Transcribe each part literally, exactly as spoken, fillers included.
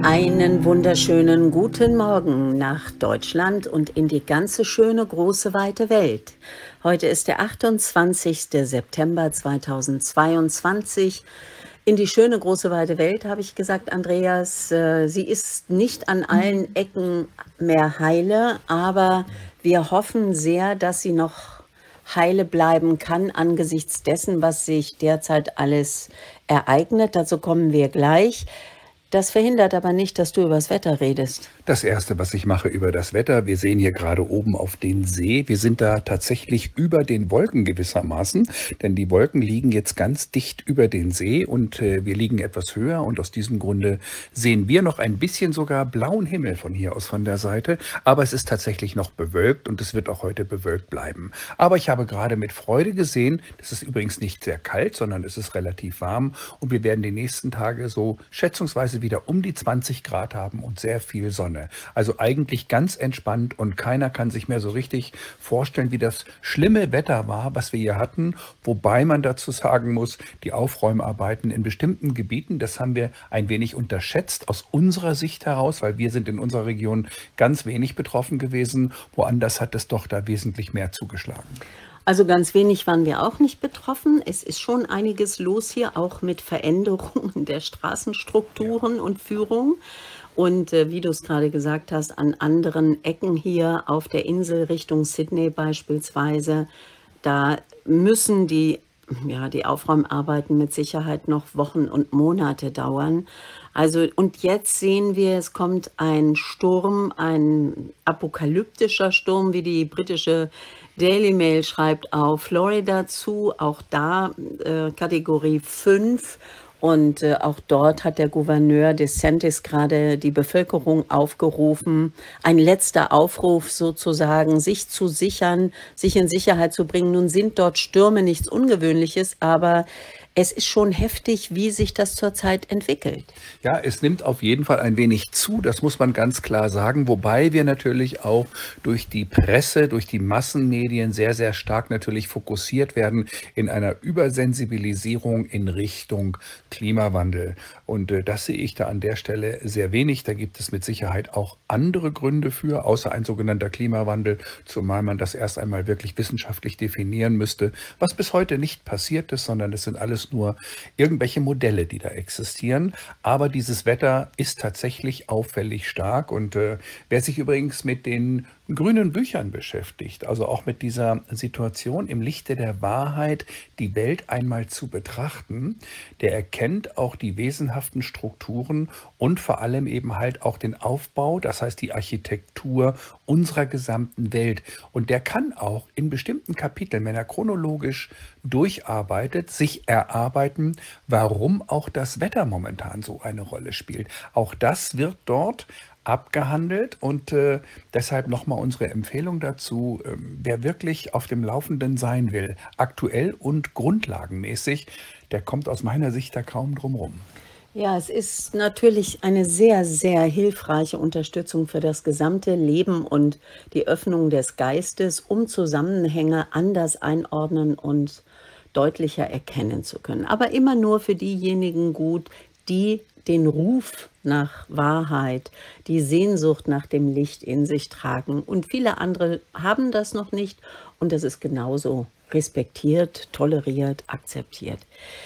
Einen wunderschönen guten Morgen nach Deutschland und in die ganze schöne, große, weite Welt. Heute ist der achtundzwanzigste September zweitausendzweiundzwanzig. In die schöne, große, weite Welt, habe ich gesagt, Andreas. äh, Sie ist nicht an allen Ecken mehr heile, aber wir hoffen sehr, dass sie noch heile bleiben kann angesichts dessen, was sich derzeit alles ereignet. Dazu kommen wir gleich. Das verhindert aber nicht, dass du über das Wetter redest. Das Erste, was ich mache über das Wetter, wir sehen hier gerade oben auf den See, wir sind da tatsächlich über den Wolken gewissermaßen, denn die Wolken liegen jetzt ganz dicht über den See und äh, wir liegen etwas höher und aus diesem Grunde sehen wir noch ein bisschen sogar blauen Himmel von hier aus von der Seite, aber es ist tatsächlich noch bewölkt und es wird auch heute bewölkt bleiben. Aber ich habe gerade mit Freude gesehen, das ist übrigens nicht sehr kalt, sondern es ist relativ warm und wir werden die nächsten Tage so schätzungsweise wieder um die zwanzig Grad haben und sehr viel Sonne. Also eigentlich ganz entspannt und keiner kann sich mehr so richtig vorstellen, wie das schlimme Wetter war, was wir hier hatten. Wobei man dazu sagen muss, die Aufräumarbeiten in bestimmten Gebieten, das haben wir ein wenig unterschätzt aus unserer Sicht heraus, weil wir sind in unserer Region ganz wenig betroffen gewesen. Woanders hat es doch da wesentlich mehr zugeschlagen. Also ganz wenig waren wir auch nicht betroffen. Es ist schon einiges los hier, auch mit Veränderungen der Straßenstrukturen ja. und Führung. Und äh, wie du es gerade gesagt hast, an anderen Ecken hier auf der Insel Richtung Sydney beispielsweise, da müssen die, ja, die Aufräumarbeiten mit Sicherheit noch Wochen und Monate dauern. Also, und jetzt sehen wir, es kommt ein Sturm, ein apokalyptischer Sturm, wie die britische Daily Mail schreibt, auf Florida zu, auch da äh, Kategorie fünf. Und äh, auch dort hat der Gouverneur DeSantis gerade die Bevölkerung aufgerufen, ein letzter Aufruf sozusagen, sich zu sichern, sich in Sicherheit zu bringen. Nun sind dort Stürme nichts Ungewöhnliches, aber es ist schon heftig, wie sich das zurzeit entwickelt. Ja, es nimmt auf jeden Fall ein wenig zu, das muss man ganz klar sagen, wobei wir natürlich auch durch die Presse, durch die Massenmedien sehr, sehr stark natürlich fokussiert werden in einer Übersensibilisierung in Richtung Klimawandel. Und äh, das sehe ich da an der Stelle sehr wenig. Da gibt es mit Sicherheit auch andere Gründe für, außer ein sogenannter Klimawandel, zumal man das erst einmal wirklich wissenschaftlich definieren müsste, was bis heute nicht passiert ist, sondern es sind alles nur irgendwelche Modelle, die da existieren. Aber dieses Wetter ist tatsächlich auffällig stark. Und äh, wer sich übrigens mit den grünen Büchern beschäftigt, also auch mit dieser Situation im Lichte der Wahrheit, die Welt einmal zu betrachten, der erkennt auch die wesenhaften Strukturen und vor allem eben halt auch den Aufbau, das heißt die Architektur unserer gesamten Welt. Und der kann auch in bestimmten Kapiteln, wenn er chronologisch durcharbeitet, sich erarbeiten, warum auch das Wetter momentan so eine Rolle spielt. Auch das wird dort abgehandelt und äh, deshalb nochmal unsere Empfehlung dazu, äh, wer wirklich auf dem Laufenden sein will, aktuell und grundlagenmäßig, der kommt aus meiner Sicht da kaum drum rum. Ja, es ist natürlich eine sehr, sehr hilfreiche Unterstützung für das gesamte Leben und die Öffnung des Geistes, um Zusammenhänge anders einordnen und deutlicher erkennen zu können. Aber immer nur für diejenigen gut, die den Ruf nach Wahrheit, die Sehnsucht nach dem Licht in sich tragen. Und viele andere haben das noch nicht und das ist genauso respektiert, toleriert, akzeptiert.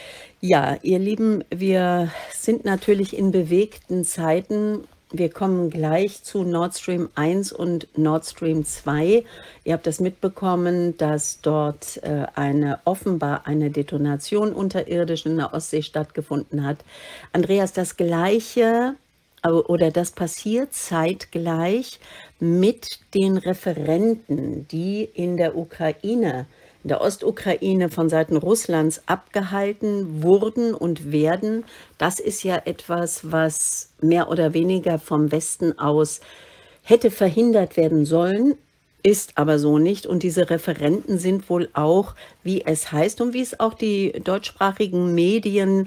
Ja, ihr Lieben, wir sind natürlich in bewegten Zeiten. Wir kommen gleich zu Nord Stream eins und Nord Stream zwei. Ihr habt das mitbekommen, dass dort äh, eine offenbar eine Detonation unterirdisch in der Ostsee stattgefunden hat. Andreas, das Gleiche oder das passiert zeitgleich mit den Referenden, die in der Ukraine, in der Ostukraine von Seiten Russlands abgehalten wurden und werden. Das ist ja etwas, was mehr oder weniger vom Westen aus hätte verhindert werden sollen, ist aber so nicht. Und diese Referenden sind wohl auch, wie es heißt und wie es auch die deutschsprachigen Medien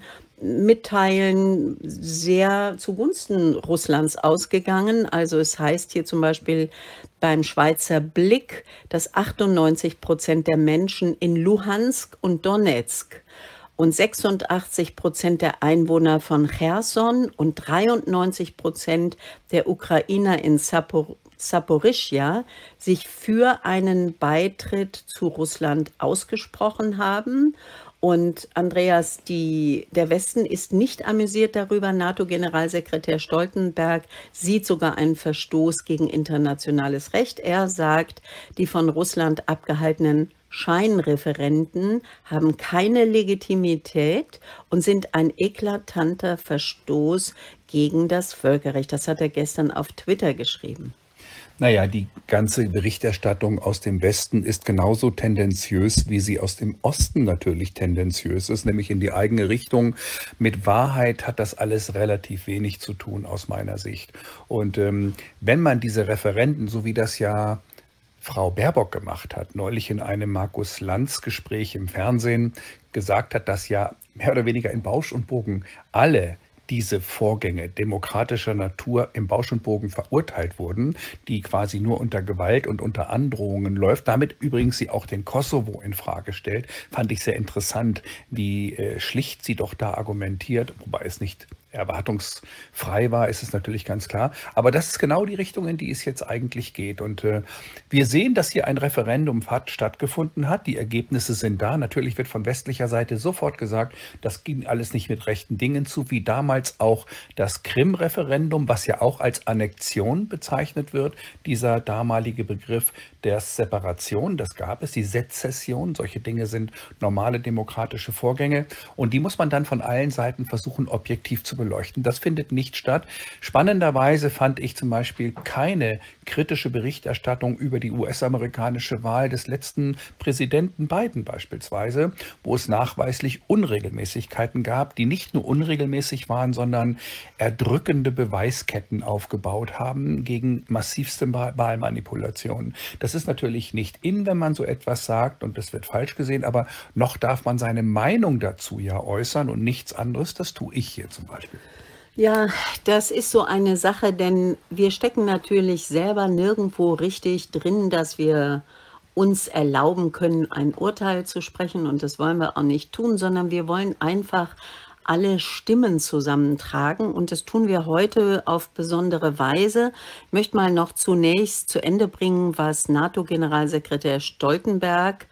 mitteilen, sehr zugunsten Russlands ausgegangen. Also es heißt hier zum Beispiel beim Schweizer Blick, dass achtundneunzig Prozent der Menschen in Luhansk und Donetsk und sechsundachtzig Prozent der Einwohner von Cherson und dreiundneunzig Prozent der Ukrainer in Sapor Saporischschja sich für einen Beitritt zu Russland ausgesprochen haben. Und Andreas, die, der Westen ist nicht amüsiert darüber. NATO-Generalsekretär Stoltenberg sieht sogar einen Verstoß gegen internationales Recht. Er sagt, die von Russland abgehaltenen Scheinreferenden haben keine Legitimität und sind ein eklatanter Verstoß gegen das Völkerrecht. Das hat er gestern auf Twitter geschrieben. Naja, die ganze Berichterstattung aus dem Westen ist genauso tendenziös, wie sie aus dem Osten natürlich tendenziös ist, nämlich in die eigene Richtung. Mit Wahrheit hat das alles relativ wenig zu tun aus meiner Sicht. Und ähm, wenn man diese Referenden, so wie das ja Frau Baerbock gemacht hat, neulich in einem Markus-Lanz-Gespräch im Fernsehen gesagt hat, dass ja mehr oder weniger in Bausch und Bogen alle diese Vorgänge demokratischer Natur im Bausch und Bogen verurteilt wurden, die quasi nur unter Gewalt und unter Androhungen läuft. Damit übrigens sie auch den Kosovo in Frage stellt, fand ich sehr interessant, wie äh, schlicht sie doch da argumentiert, wobei es nicht erwartungsfrei war, ist es natürlich ganz klar. Aber das ist genau die Richtung, in die es jetzt eigentlich geht. Und äh, wir sehen, dass hier ein Referendum hat, stattgefunden hat. Die Ergebnisse sind da. Natürlich wird von westlicher Seite sofort gesagt, das ging alles nicht mit rechten Dingen zu, wie damals auch das Krim-Referendum, was ja auch als Annexion bezeichnet wird. Dieser damalige Begriff der Separation, das gab es, die Sezession. Solche Dinge sind normale demokratische Vorgänge. Und die muss man dann von allen Seiten versuchen, objektiv zu beleuchten. Das findet nicht statt. Spannenderweise fand ich zum Beispiel keine kritische Berichterstattung über die U S-amerikanische Wahl des letzten Präsidenten Biden beispielsweise, wo es nachweislich Unregelmäßigkeiten gab, die nicht nur unregelmäßig waren, sondern erdrückende Beweisketten aufgebaut haben gegen massivste Wahlmanipulationen. Das ist natürlich nicht in, wenn man so etwas sagt, und das wird falsch gesehen, aber noch darf man seine Meinung dazu ja äußern und nichts anderes. Das tue ich hier zum Beispiel. Ja, das ist so eine Sache, denn wir stecken natürlich selber nirgendwo richtig drin, dass wir uns erlauben können, ein Urteil zu sprechen, und das wollen wir auch nicht tun, sondern wir wollen einfach alle Stimmen zusammentragen, und das tun wir heute auf besondere Weise. Ich möchte mal noch zunächst zu Ende bringen, was NATO-Generalsekretär Stoltenberg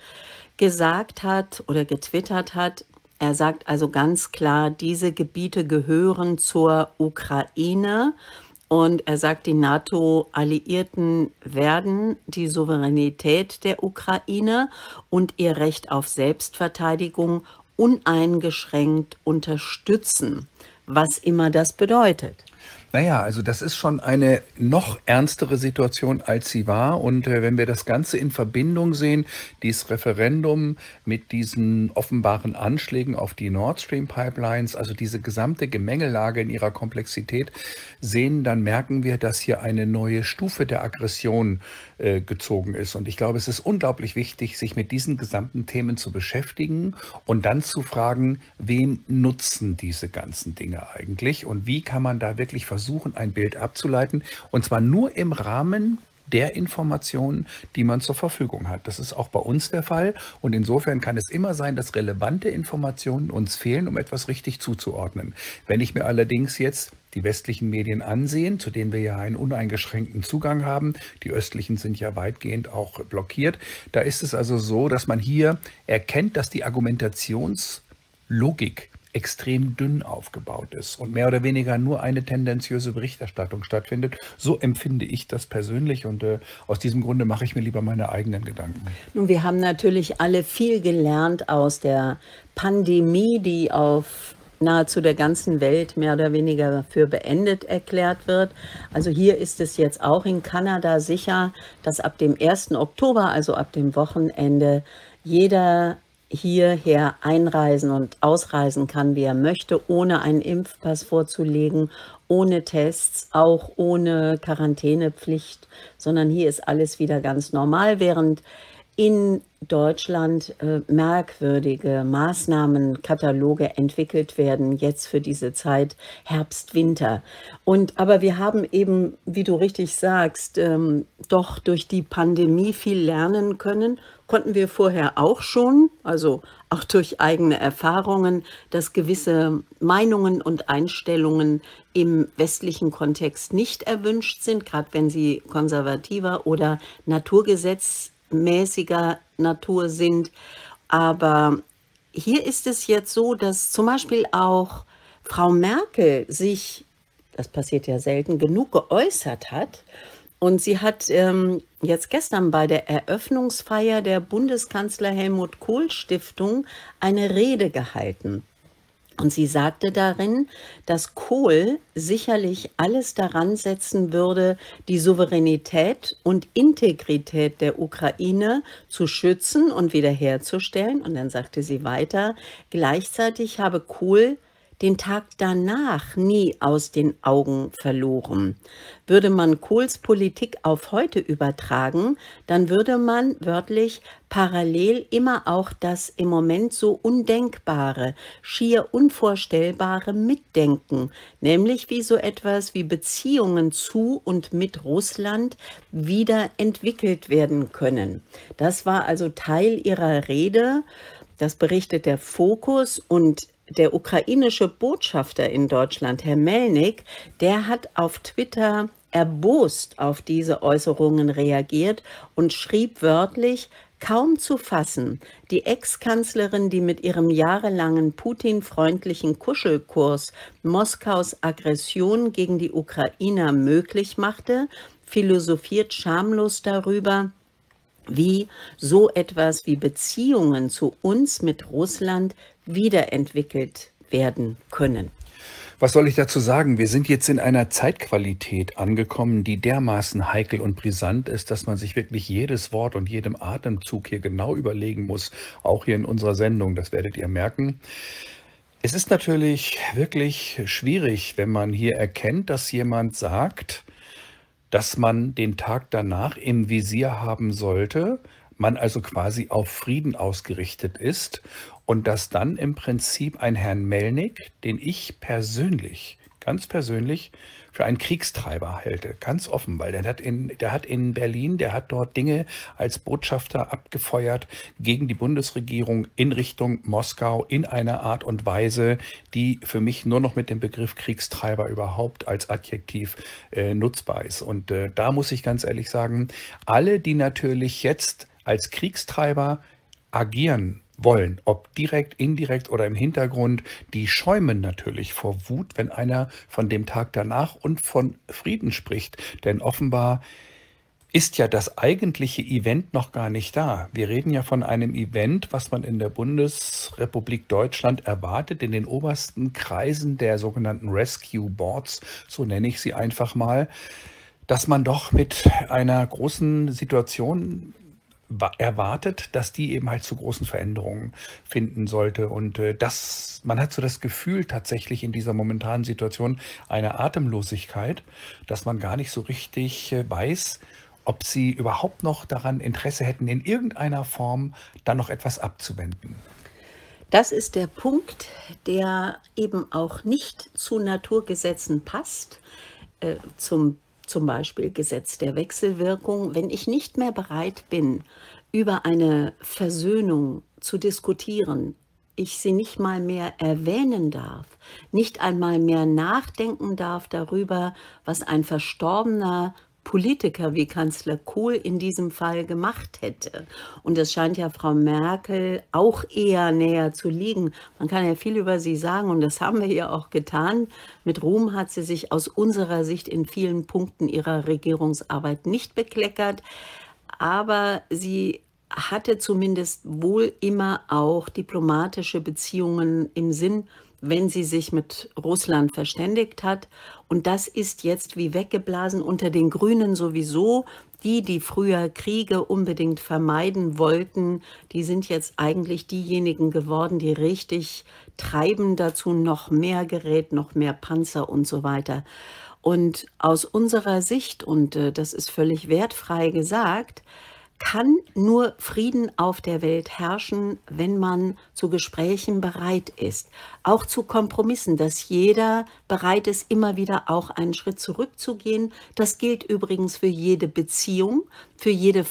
gesagt hat oder getwittert hat. Er sagt also ganz klar, diese Gebiete gehören zur Ukraine, und er sagt, die NATO-Alliierten werden die Souveränität der Ukraine und ihr Recht auf Selbstverteidigung uneingeschränkt unterstützen, was immer das bedeutet. Naja, also das ist schon eine noch ernstere Situation, als sie war. Und äh, wenn wir das Ganze in Verbindung sehen, dieses Referendum mit diesen offenbaren Anschlägen auf die Nord Stream Pipelines, also diese gesamte Gemengelage in ihrer Komplexität sehen, dann merken wir, dass hier eine neue Stufe der Aggression äh, gezogen ist. Und ich glaube, es ist unglaublich wichtig, sich mit diesen gesamten Themen zu beschäftigen und dann zu fragen, wem nutzen diese ganzen Dinge eigentlich und wie kann man da wirklich versuchen, versuchen, ein Bild abzuleiten, und zwar nur im Rahmen der Informationen, die man zur Verfügung hat. Das ist auch bei uns der Fall, und insofern kann es immer sein, dass relevante Informationen uns fehlen, um etwas richtig zuzuordnen. Wenn ich mir allerdings jetzt die westlichen Medien ansehen, zu denen wir ja einen uneingeschränkten Zugang haben, die östlichen sind ja weitgehend auch blockiert, da ist es also so, dass man hier erkennt, dass die Argumentationslogik extrem dünn aufgebaut ist und mehr oder weniger nur eine tendenziöse Berichterstattung stattfindet. So empfinde ich das persönlich, und äh, aus diesem Grunde mache ich mir lieber meine eigenen Gedanken. Nun, wir haben natürlich alle viel gelernt aus der Pandemie, die auf nahezu der ganzen Welt mehr oder weniger für beendet erklärt wird. Also hier ist es jetzt auch in Kanada sicher, dass ab dem ersten Oktober, also ab dem Wochenende, jeder hierher einreisen und ausreisen kann, wie er möchte, ohne einen Impfpass vorzulegen, ohne Tests, auch ohne Quarantänepflicht, sondern hier ist alles wieder ganz normal, während in Deutschland äh, merkwürdige Maßnahmenkataloge entwickelt werden, jetzt für diese Zeit Herbst, Winter. Und aber wir haben eben, wie du richtig sagst, ähm, doch durch die Pandemie viel lernen können. Konnten wir vorher auch schon, also auch durch eigene Erfahrungen, dass gewisse Meinungen und Einstellungen im westlichen Kontext nicht erwünscht sind, gerade wenn sie konservativer oder naturgesetzmäßiger Natur sind. Aber hier ist es jetzt so, dass zum Beispiel auch Frau Merkel sich, das passiert ja selten, genug geäußert hat. Und sie hat ähm, jetzt gestern bei der Eröffnungsfeier der Bundeskanzler Helmut Kohl Stiftung eine Rede gehalten. Und sie sagte darin, dass Kohl sicherlich alles daran setzen würde, die Souveränität und Integrität der Ukraine zu schützen und wiederherzustellen. Und dann sagte sie weiter, gleichzeitig habe Kohl den Tag danach nie aus den Augen verloren. Würde man Kohls Politik auf heute übertragen, dann würde man wörtlich parallel immer auch das im Moment so Undenkbare, schier Unvorstellbare mitdenken, nämlich wie so etwas wie Beziehungen zu und mit Russland wieder entwickelt werden können. Das war also Teil ihrer Rede, das berichtet der Fokus, und der ukrainische Botschafter in Deutschland, Herr Melnik, der hat auf Twitter erbost auf diese Äußerungen reagiert und schrieb wörtlich, kaum zu fassen, die Ex-Kanzlerin, die mit ihrem jahrelangen Putin-freundlichen Kuschelkurs Moskaus Aggression gegen die Ukrainer möglich machte, philosophiert schamlos darüber, wie so etwas wie Beziehungen zu uns mit Russland wiederentwickelt werden können. Was soll ich dazu sagen? Wir sind jetzt in einer Zeitqualität angekommen, die dermaßen heikel und brisant ist, dass man sich wirklich jedes Wort und jedem Atemzug hier genau überlegen muss, auch hier in unserer Sendung, das werdet ihr merken. Es ist natürlich wirklich schwierig, wenn man hier erkennt, dass jemand sagt, dass man den Tag danach im Visier haben sollte, man also quasi auf Frieden ausgerichtet ist, und dass dann im Prinzip ein Herrn Melnik, den ich persönlich, ganz persönlich, für einen Kriegstreiber halte, ganz offen, weil der hat in, der hat in Berlin, der hat dort Dinge als Botschafter abgefeuert gegen die Bundesregierung in Richtung Moskau in einer Art und Weise, die für mich nur noch mit dem Begriff Kriegstreiber überhaupt als Adjektiv äh, nutzbar ist. Und äh, da muss ich ganz ehrlich sagen, alle, die natürlich jetzt als Kriegstreiber agieren wollen, ob direkt, indirekt oder im Hintergrund, die schäumen natürlich vor Wut, wenn einer von dem Tag danach und von Frieden spricht. Denn offenbar ist ja das eigentliche Event noch gar nicht da. Wir reden ja von einem Event, was man in der Bundesrepublik Deutschland erwartet, in den obersten Kreisen der sogenannten Rescue Boards, so nenne ich sie einfach mal, dass man doch mit einer großen Situation erwartet, dass die eben halt zu großen Veränderungen finden sollte. Und äh, das, man hat so das Gefühl tatsächlich in dieser momentanen Situation einer Atemlosigkeit, dass man gar nicht so richtig äh, weiß, ob sie überhaupt noch daran Interesse hätten, in irgendeiner Form dann noch etwas abzuwenden. Das ist der Punkt, der eben auch nicht zu Naturgesetzen passt, äh, zum Zum Beispiel Gesetz der Wechselwirkung. Wenn ich nicht mehr bereit bin, über eine Versöhnung zu diskutieren, ich sie nicht mal mehr erwähnen darf, nicht einmal mehr nachdenken darf darüber, was ein verstorbener Politiker wie Kanzler Kohl in diesem Fall gemacht hätte. Und es scheint ja Frau Merkel auch eher näher zu liegen. Man kann ja viel über sie sagen, und das haben wir ja auch getan. Mit Ruhm hat sie sich aus unserer Sicht in vielen Punkten ihrer Regierungsarbeit nicht bekleckert, aber sie hatte zumindest wohl immer auch diplomatische Beziehungen im Sinn, wenn sie sich mit Russland verständigt hat. Und das ist jetzt wie weggeblasen, unter den Grünen sowieso. Die, die früher Kriege unbedingt vermeiden wollten, die sind jetzt eigentlich diejenigen geworden, die richtig treiben, dazu noch mehr Gerät, noch mehr Panzer und so weiter. Und aus unserer Sicht, und äh, das ist völlig wertfrei gesagt, kann nur Frieden auf der Welt herrschen, wenn man zu Gesprächen bereit ist, auch zu Kompromissen, dass jeder bereit ist, immer wieder auch einen Schritt zurückzugehen. Das gilt übrigens für jede Beziehung, für jede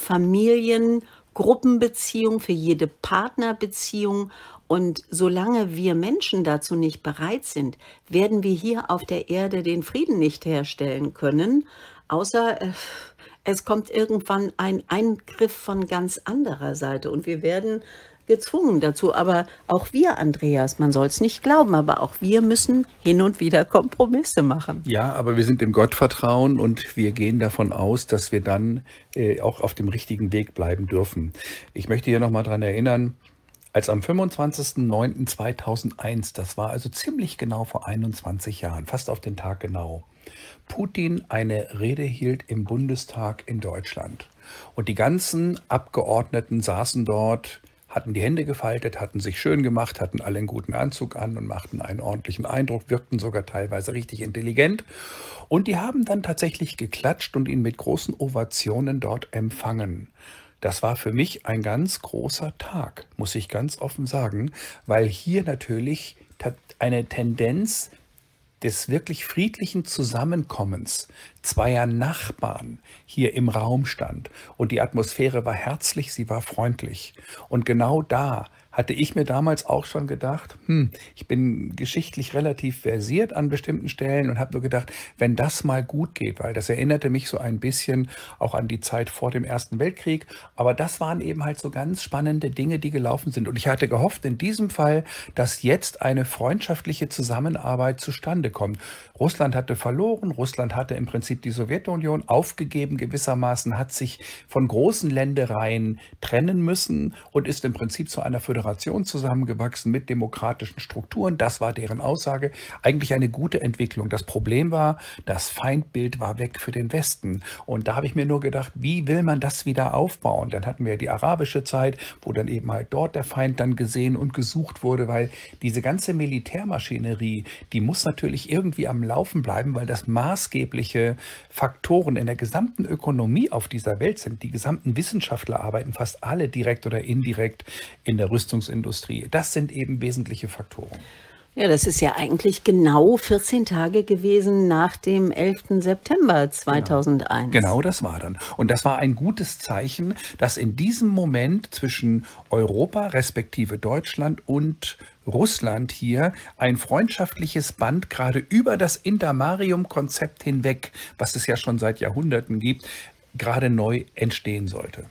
Familiengruppenbeziehung, für jede Partnerbeziehung. Und solange wir Menschen dazu nicht bereit sind, werden wir hier auf der Erde den Frieden nicht herstellen können, außer äh, es kommt irgendwann ein Eingriff von ganz anderer Seite und wir werden gezwungen dazu. Aber auch wir, Andreas, man soll es nicht glauben, aber auch wir müssen hin und wieder Kompromisse machen. Ja, aber wir sind dem Gottvertrauen und wir gehen davon aus, dass wir dann äh, auch auf dem richtigen Weg bleiben dürfen. Ich möchte hier nochmal dran erinnern, als am fünfundzwanzigsten neunten zweitausendeins, das war also ziemlich genau vor einundzwanzig Jahren, fast auf den Tag genau, Putin eine Rede hielt im Bundestag in Deutschland. Und die ganzen Abgeordneten saßen dort, hatten die Hände gefaltet, hatten sich schön gemacht, hatten alle einen guten Anzug an und machten einen ordentlichen Eindruck, wirkten sogar teilweise richtig intelligent. Und die haben dann tatsächlich geklatscht und ihn mit großen Ovationen dort empfangen. Das war für mich ein ganz großer Tag, muss ich ganz offen sagen, weil hier natürlich eine Tendenz des wirklich friedlichen Zusammenkommens zweier Nachbarn hier im Raum stand. Und die Atmosphäre war herzlich, sie war freundlich. Und genau da hatte ich mir damals auch schon gedacht, hm, ich bin geschichtlich relativ versiert an bestimmten Stellen und habe nur gedacht, wenn das mal gut geht, weil das erinnerte mich so ein bisschen auch an die Zeit vor dem Ersten Weltkrieg, aber das waren eben halt so ganz spannende Dinge, die gelaufen sind. Und ich hatte gehofft in diesem Fall, dass jetzt eine freundschaftliche Zusammenarbeit zustande kommt. Russland hatte verloren, Russland hatte im Prinzip die Sowjetunion aufgegeben gewissermaßen, hat sich von großen Ländereien trennen müssen und ist im Prinzip zu einer Föderation zusammengewachsen mit demokratischen Strukturen. Das war deren Aussage. Eigentlich eine gute Entwicklung. Das Problem war, das Feindbild war weg für den Westen. Und da habe ich mir nur gedacht, wie will man das wieder aufbauen? Dann hatten wir die arabische Zeit, wo dann eben halt dort der Feind dann gesehen und gesucht wurde, weil diese ganze Militärmaschinerie, die muss natürlich irgendwie am Laufen bleiben, weil das maßgebliche Faktoren in der gesamten Ökonomie auf dieser Welt sind. Die gesamten Wissenschaftler arbeiten fast alle direkt oder indirekt in der Rüstungsindustrie. Das sind eben wesentliche Faktoren. Ja, das ist ja eigentlich genau vierzehn Tage gewesen nach dem elften September zweitausendeins. Genau. Genau, das war dann. Und das war ein gutes Zeichen, dass in diesem Moment zwischen Europa respektive Deutschland und Russland hier ein freundschaftliches Band gerade über das Intermarium-Konzept hinweg, was es ja schon seit Jahrhunderten gibt, gerade neu entstehen sollte.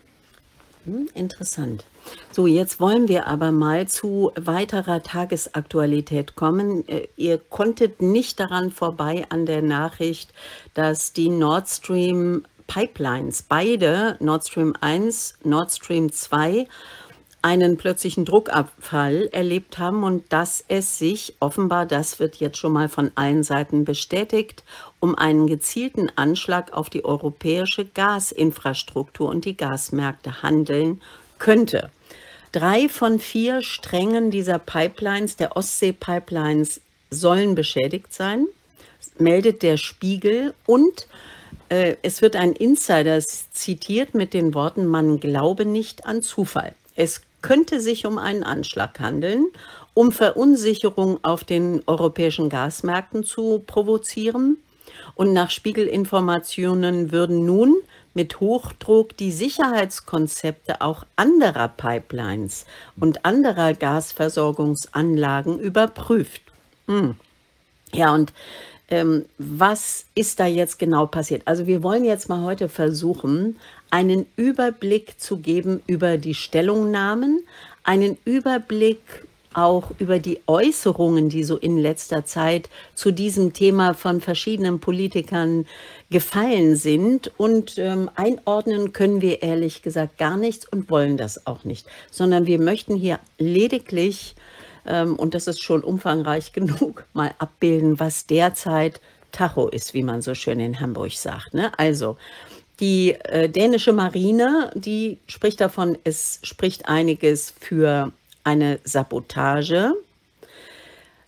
Hm, interessant. So, jetzt wollen wir aber mal zu weiterer Tagesaktualität kommen. Äh, Ihr konntet nicht daran vorbei an der Nachricht, dass die Nord Stream Pipelines, beide Nord Stream eins, Nord Stream zwei, einen plötzlichen Druckabfall erlebt haben und dass es sich offenbar, das wird jetzt schon mal von allen Seiten bestätigt, um einen gezielten Anschlag auf die europäische Gasinfrastruktur und die Gasmärkte handeln könnte. Drei von vier Strängen dieser Pipelines, der Ostsee-Pipelines, sollen beschädigt sein, meldet der Spiegel. Und äh, es wird ein Insider zitiert mit den Worten, man glaube nicht an Zufall. Es könnte sich um einen Anschlag handeln, um Verunsicherung auf den europäischen Gasmärkten zu provozieren. Und nach Spiegelinformationen würden nun mit Hochdruck die Sicherheitskonzepte auch anderer Pipelines und anderer Gasversorgungsanlagen überprüft. Hm. Ja, und ähm, was ist da jetzt genau passiert? Also wir wollen jetzt mal heute versuchen, einen Überblick zu geben über die Stellungnahmen, einen Überblick auch über die Äußerungen, die so in letzter Zeit zu diesem Thema von verschiedenen Politikern gefallen sind. Und ähm, einordnen können wir ehrlich gesagt gar nichts und wollen das auch nicht, sondern wir möchten hier lediglich, ähm, und das ist schon umfangreich genug, mal abbilden, was derzeit Tacho ist, wie man so schön in Hamburg sagt. Ne? Also die äh, dänische Marine, die spricht davon, es spricht einiges für eine Sabotage.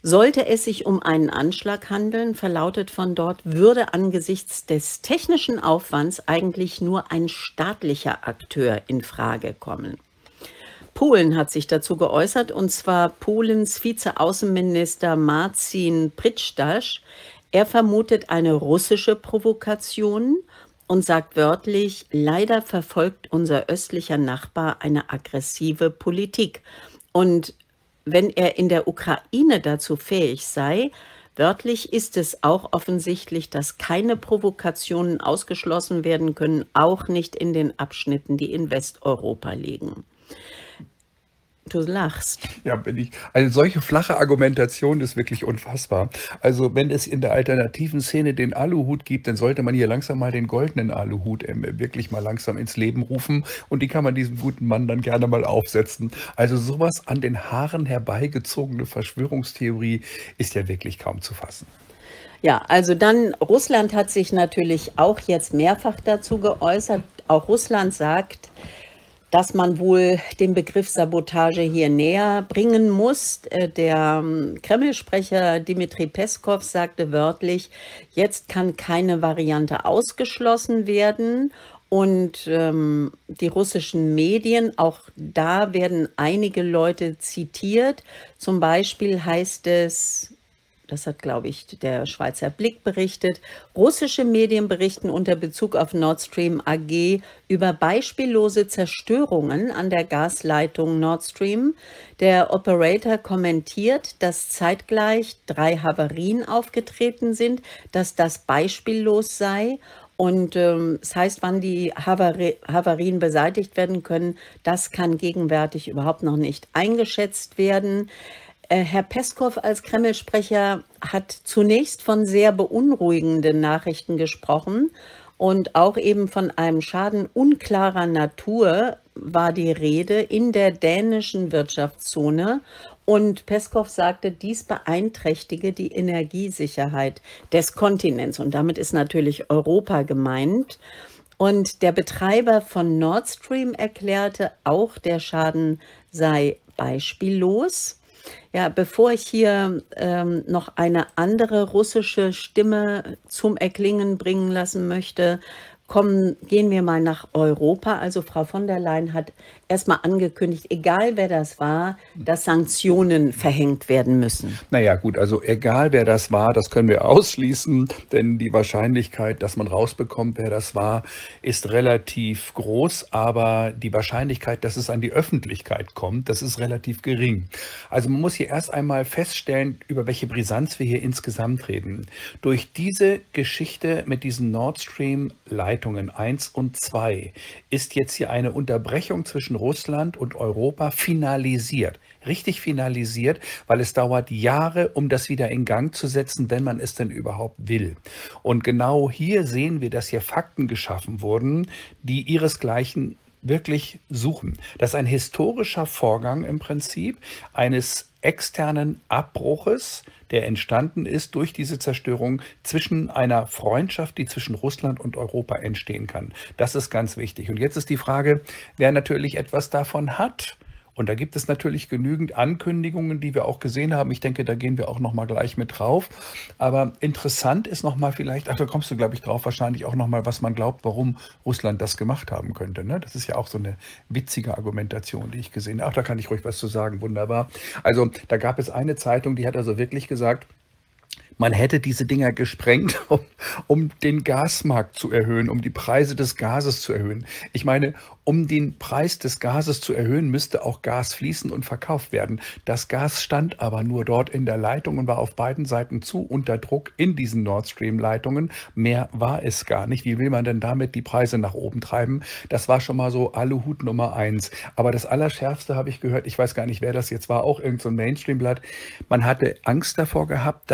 Sollte es sich um einen Anschlag handeln, verlautet von dort, würde angesichts des technischen Aufwands eigentlich nur ein staatlicher Akteur in Frage kommen. Polen hat sich dazu geäußert, und zwar Polens Vizeaußenminister Marcin Prysztaś. Er vermutet eine russische Provokation und sagt wörtlich: Leider verfolgt unser östlicher Nachbar eine aggressive Politik. Und wenn er in der Ukraine dazu fähig sei, wörtlich ist es auch offensichtlich, dass keine Provokationen ausgeschlossen werden können, auch nicht in den Abschnitten, die in Westeuropa liegen. Du lachst. Ja, bin ich. Eine solche flache Argumentation ist wirklich unfassbar. Also wenn es in der alternativen Szene den Aluhut gibt, dann sollte man hier langsam mal den goldenen Aluhut ähm, wirklich mal langsam ins Leben rufen, und die kann man diesem guten Mann dann gerne mal aufsetzen. Also sowas an den Haaren herbeigezogene Verschwörungstheorie ist ja wirklich kaum zu fassen. Ja, also dann, Russland hat sich natürlich auch jetzt mehrfach dazu geäußert. Auch Russland sagt, dass man wohl den Begriff Sabotage hier näher bringen muss. Der Kreml-Sprecher Dmitri Peskov sagte wörtlich: Jetzt kann keine Variante ausgeschlossen werden. Und ähm, die russischen Medien, auch da werden einige Leute zitiert. Zum Beispiel heißt es, das hat, glaube ich, der Schweizer Blick berichtet: Russische Medien berichten unter Bezug auf Nord Stream A G über beispiellose Zerstörungen an der Gasleitung Nord Stream. Der Operator kommentiert, dass zeitgleich drei Havarien aufgetreten sind, dass das beispiellos sei. Und ähm, das heißt, wann die Havari Havarien beseitigt werden können, das kann gegenwärtig überhaupt noch nicht eingeschätzt werden. Herr Peskov als Kreml-Sprecher hat zunächst von sehr beunruhigenden Nachrichten gesprochen, und auch eben von einem Schaden unklarer Natur war die Rede in der dänischen Wirtschaftszone. Und Peskov sagte, dies beeinträchtige die Energiesicherheit des Kontinents. Und damit ist natürlich Europa gemeint. Und der Betreiber von Nord Stream erklärte auch, der Schaden sei beispiellos. Ja, bevor ich hier ähm, noch eine andere russische Stimme zum Erklingen bringen lassen möchte, kommen, gehen wir mal nach Europa. Also Frau von der Leyen hat erstmal angekündigt, egal wer das war, dass Sanktionen verhängt werden müssen. Naja gut, also egal wer das war, das können wir ausschließen, denn die Wahrscheinlichkeit, dass man rausbekommt, wer das war, ist relativ groß, aber die Wahrscheinlichkeit, dass es an die Öffentlichkeit kommt, das ist relativ gering. Also man muss hier erst einmal feststellen, über welche Brisanz wir hier insgesamt reden. Durch diese Geschichte mit diesen Nord Stream Leitungen eins und zwei ist jetzt hier eine Unterbrechung zwischen Russland und Europa finalisiert. Richtig finalisiert, weil es dauert Jahre, um das wieder in Gang zu setzen, wenn man es denn überhaupt will. Und genau hier sehen wir, dass hier Fakten geschaffen wurden, die ihresgleichen wirklich suchen. Das ist ein historischer Vorgang im Prinzip eines externen Abbruches, der entstanden ist durch diese Zerstörung zwischen einer Freundschaft, die zwischen Russland und Europa entstehen kann. Das ist ganz wichtig. Und jetzt ist die Frage, wer natürlich etwas davon hat. Und da gibt es natürlich genügend Ankündigungen, die wir auch gesehen haben. Ich denke, da gehen wir auch noch mal gleich mit drauf. Aber interessant ist noch mal vielleicht, ach, da kommst du, glaube ich, drauf, wahrscheinlich auch noch mal, was man glaubt, warum Russland das gemacht haben könnte. Ne? Das ist ja auch so eine witzige Argumentation, die ich gesehen habe. Ach, da kann ich ruhig was zu sagen, wunderbar. Also da gab es eine Zeitung, die hat also wirklich gesagt, man hätte diese Dinger gesprengt, um, um den Gasmarkt zu erhöhen, um die Preise des Gases zu erhöhen. Ich meine, um den Preis des Gases zu erhöhen, müsste auch Gas fließen und verkauft werden. Das Gas stand aber nur dort in der Leitung und war auf beiden Seiten zu unter Druck in diesen Nord Stream Leitungen. Mehr war es gar nicht. Wie will man denn damit die Preise nach oben treiben? Das war schon mal so Aluhut Nummer eins. Aber das Allerschärfste habe ich gehört, ich weiß gar nicht, wer das jetzt war, auch irgend so ein Mainstream-Blatt. Man hatte Angst davor gehabt, dass äh,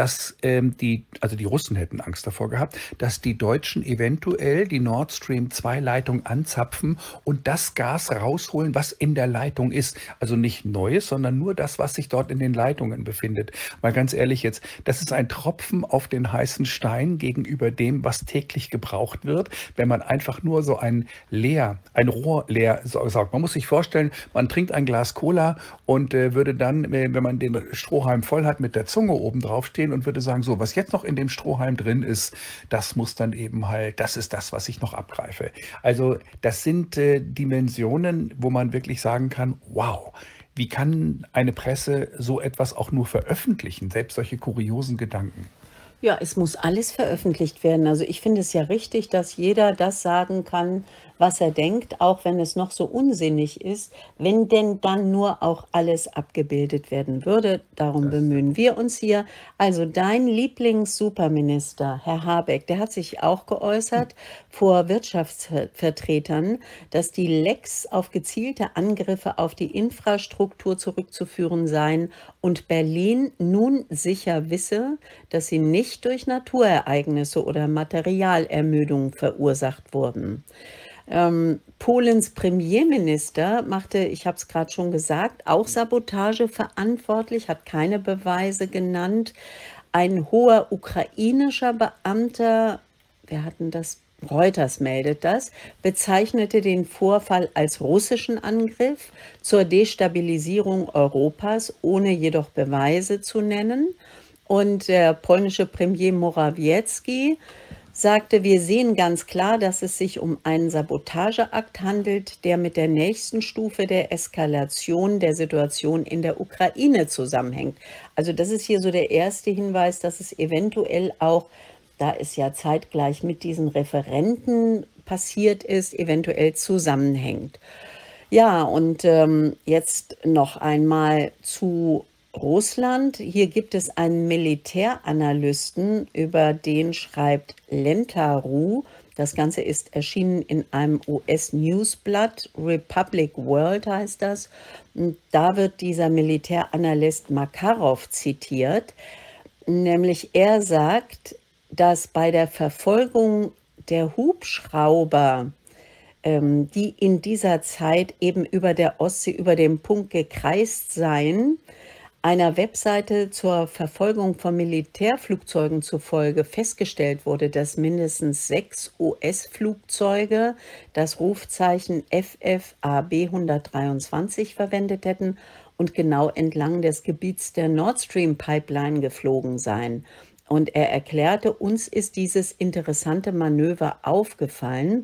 ähm, die, also die Russen hätten Angst davor gehabt, dass die Deutschen eventuell die Nord Stream zwei Leitung anzapfen und das Gas rausholen, was in der Leitung ist. Also nicht Neues, sondern nur das, was sich dort in den Leitungen befindet. Mal ganz ehrlich jetzt, das ist ein Tropfen auf den heißen Stein gegenüber dem, was täglich gebraucht wird, wenn man einfach nur so ein leer, ein Rohr leer saugt. Man muss sich vorstellen, man trinkt ein Glas Cola und äh, würde dann, äh, wenn man den Strohhalm voll hat, mit der Zunge oben drauf stehen und würde sagen, so, was jetzt noch in dem Strohhalm drin ist, das muss dann eben halt, das ist das, was ich noch abgreife. Also das sind äh, Dimensionen, wo man wirklich sagen kann, wow, wie kann eine Presse so etwas auch nur veröffentlichen, selbst solche kuriosen Gedanken? Ja, es muss alles veröffentlicht werden. Also ich finde es ja richtig, dass jeder das sagen kann, was er denkt, auch wenn es noch so unsinnig ist, wenn denn dann nur auch alles abgebildet werden würde. Darum Das bemühen wir uns hier. Also dein Lieblings-Superminister, Herr Habeck, der hat sich auch geäußert vor Wirtschaftsvertretern, dass die Lecks auf gezielte Angriffe auf die Infrastruktur zurückzuführen seien und Berlin nun sicher wisse, dass sie nicht durch Naturereignisse oder Materialermüdung verursacht wurden. Ähm, Polens Premierminister machte, ich habe es gerade schon gesagt, auch Sabotage verantwortlich, hat keine Beweise genannt. Ein hoher ukrainischer Beamter, wir hatten das, Reuters meldet das, bezeichnete den Vorfall als russischen Angriff zur Destabilisierung Europas, ohne jedoch Beweise zu nennen. Und der polnische Premier Morawiecki sagte, wir sehen ganz klar, dass es sich um einen Sabotageakt handelt, der mit der nächsten Stufe der Eskalation der Situation in der Ukraine zusammenhängt. Also das ist hier so der erste Hinweis, dass es eventuell auch, da es ja zeitgleich mit diesen Referenden passiert ist, eventuell zusammenhängt. Ja, und ähm, jetzt noch einmal zu Russland. Hier gibt es einen Militäranalysten, über den schreibt Lenta.ru. Das Ganze ist erschienen in einem U S-Newsblatt, Republic World heißt das. Und da wird dieser Militäranalyst Makarov zitiert. Nämlich er sagt, dass bei der Verfolgung der Hubschrauber, ähm, die in dieser Zeit eben über der Ostsee, über dem Punkt gekreist seien, einer Webseite zur Verfolgung von Militärflugzeugen zufolge festgestellt wurde, dass mindestens sechs U S-Flugzeuge das Rufzeichen F F A B hundertdreiundzwanzig verwendet hätten und genau entlang des Gebiets der Nord Stream Pipeline geflogen seien. Und er erklärte, uns ist dieses interessante Manöver aufgefallen.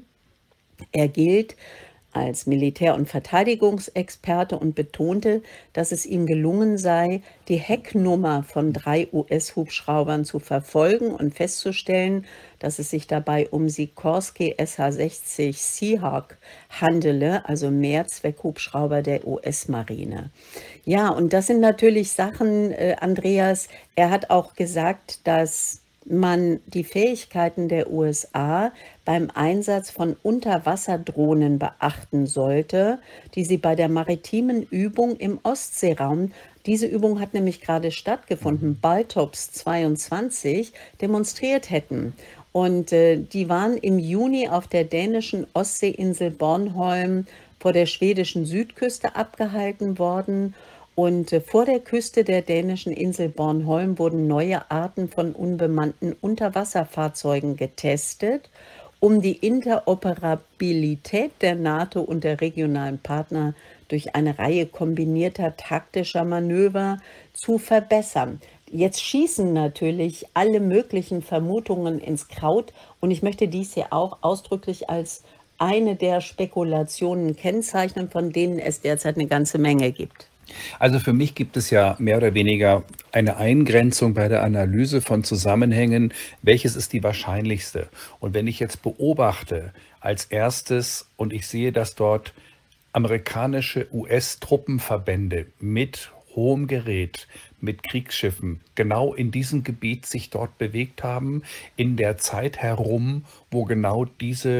Er gilt als Militär- und Verteidigungsexperte und betonte, dass es ihm gelungen sei, die Hecknummer von drei U S-Hubschraubern zu verfolgen und festzustellen, dass es sich dabei um Sikorsky S H sechzig Seahawk handele, also Mehrzweckhubschrauber der U S-Marine. Ja, und das sind natürlich Sachen, äh, Andreas, er hat auch gesagt, dass man die Fähigkeiten der U S A beim Einsatz von Unterwasserdrohnen beachten sollte, die sie bei der maritimen Übung im Ostseeraum, diese Übung hat nämlich gerade stattgefunden, Baltops zweiundzwanzig, demonstriert hätten. Und äh, die waren im Juni auf der dänischen Ostseeinsel Bornholm vor der schwedischen Südküste abgehalten worden. Und vor der Küste der dänischen Insel Bornholm wurden neue Arten von unbemannten Unterwasserfahrzeugen getestet, um die Interoperabilität der NATO und der regionalen Partner durch eine Reihe kombinierter taktischer Manöver zu verbessern. Jetzt schießen natürlich alle möglichen Vermutungen ins Kraut und ich möchte dies hier auch ausdrücklich als eine der Spekulationen kennzeichnen, von denen es derzeit eine ganze Menge gibt. Also für mich gibt es ja mehr oder weniger eine Eingrenzung bei der Analyse von Zusammenhängen, welches ist die wahrscheinlichste. Und wenn ich jetzt beobachte als erstes und ich sehe, dass dort amerikanische U S-Truppenverbände mit hohem Gerät, mit Kriegsschiffen genau in diesem Gebiet sich dort bewegt haben, in der Zeit herum, wo genau diese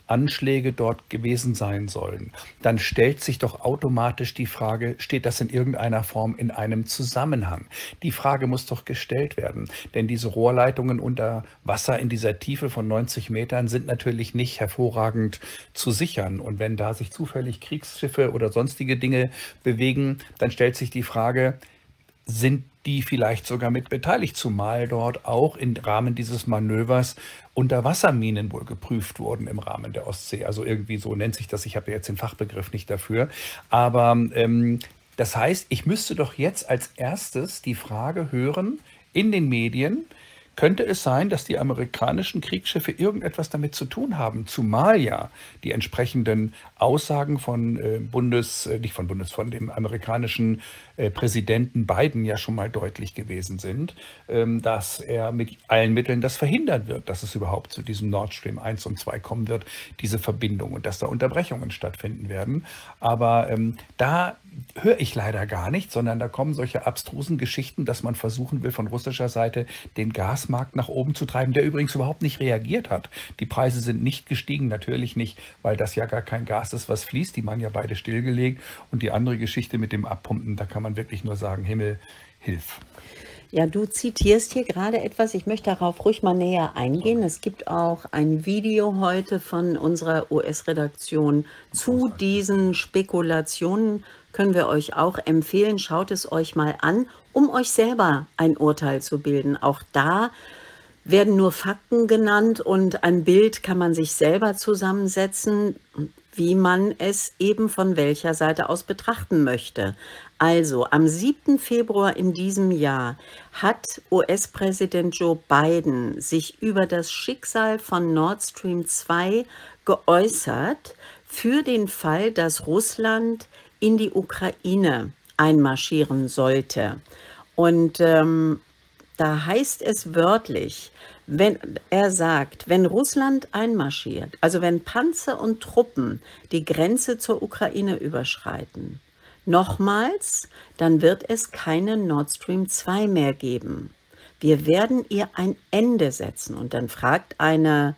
Anschläge dort gewesen sein sollen, dann stellt sich doch automatisch die Frage, steht das in irgendeiner Form in einem Zusammenhang? Die Frage muss doch gestellt werden, denn diese Rohrleitungen unter Wasser in dieser Tiefe von neunzig Metern sind natürlich nicht hervorragend zu sichern. Und wenn da sich zufällig Kriegsschiffe oder sonstige Dinge bewegen, dann stellt sich die Frage, sind die vielleicht sogar mit beteiligt, zumal dort auch im Rahmen dieses Manövers Unterwasserminen wohl geprüft wurden im Rahmen der Ostsee. Also irgendwie so nennt sich das, ich habe ja jetzt den Fachbegriff nicht dafür. Aber ähm, das heißt, ich müsste doch jetzt als erstes die Frage hören in den Medien, könnte es sein, dass die amerikanischen Kriegsschiffe irgendetwas damit zu tun haben, zumal ja die entsprechenden Aussagen von äh, Bundes, äh, nicht von Bundes, von dem amerikanischen äh, Präsidenten Biden ja schon mal deutlich gewesen sind, ähm, dass er mit allen Mitteln das verhindern wird, dass es überhaupt zu diesem Nord Stream eins und zwei kommen wird, diese Verbindung, und dass da Unterbrechungen stattfinden werden. Aber ähm, da höre ich leider gar nicht, sondern da kommen solche abstrusen Geschichten, dass man versuchen will, von russischer Seite den Gasmarkt nach oben zu treiben, der übrigens überhaupt nicht reagiert hat. Die Preise sind nicht gestiegen, natürlich nicht, weil das ja gar kein Gas ist, was fließt. Die waren ja beide stillgelegt. Und die andere Geschichte mit dem Abpumpen, da kann man wirklich nur sagen, Himmel, hilf. Ja, du zitierst hier gerade etwas. Ich möchte darauf ruhig mal näher eingehen. Es gibt auch ein Video heute von unserer U S-Redaktion zu diesen Spekulationen. Können wir euch auch empfehlen. Schaut es euch mal an, um euch selber ein Urteil zu bilden. Auch da werden nur Fakten genannt und ein Bild kann man sich selber zusammensetzen, wie man es eben von welcher Seite aus betrachten möchte. Also am siebten Februar in diesem Jahr hat U S-Präsident Joe Biden sich über das Schicksal von Nord Stream zwei geäußert, für den Fall, dass Russland in die Ukraine einmarschieren sollte. Und ähm, da heißt es wörtlich, wenn er sagt, wenn Russland einmarschiert, also wenn Panzer und Truppen die Grenze zur Ukraine überschreiten, nochmals, dann wird es keine Nord Stream zwei mehr geben. Wir werden ihr ein Ende setzen. Und dann fragt eine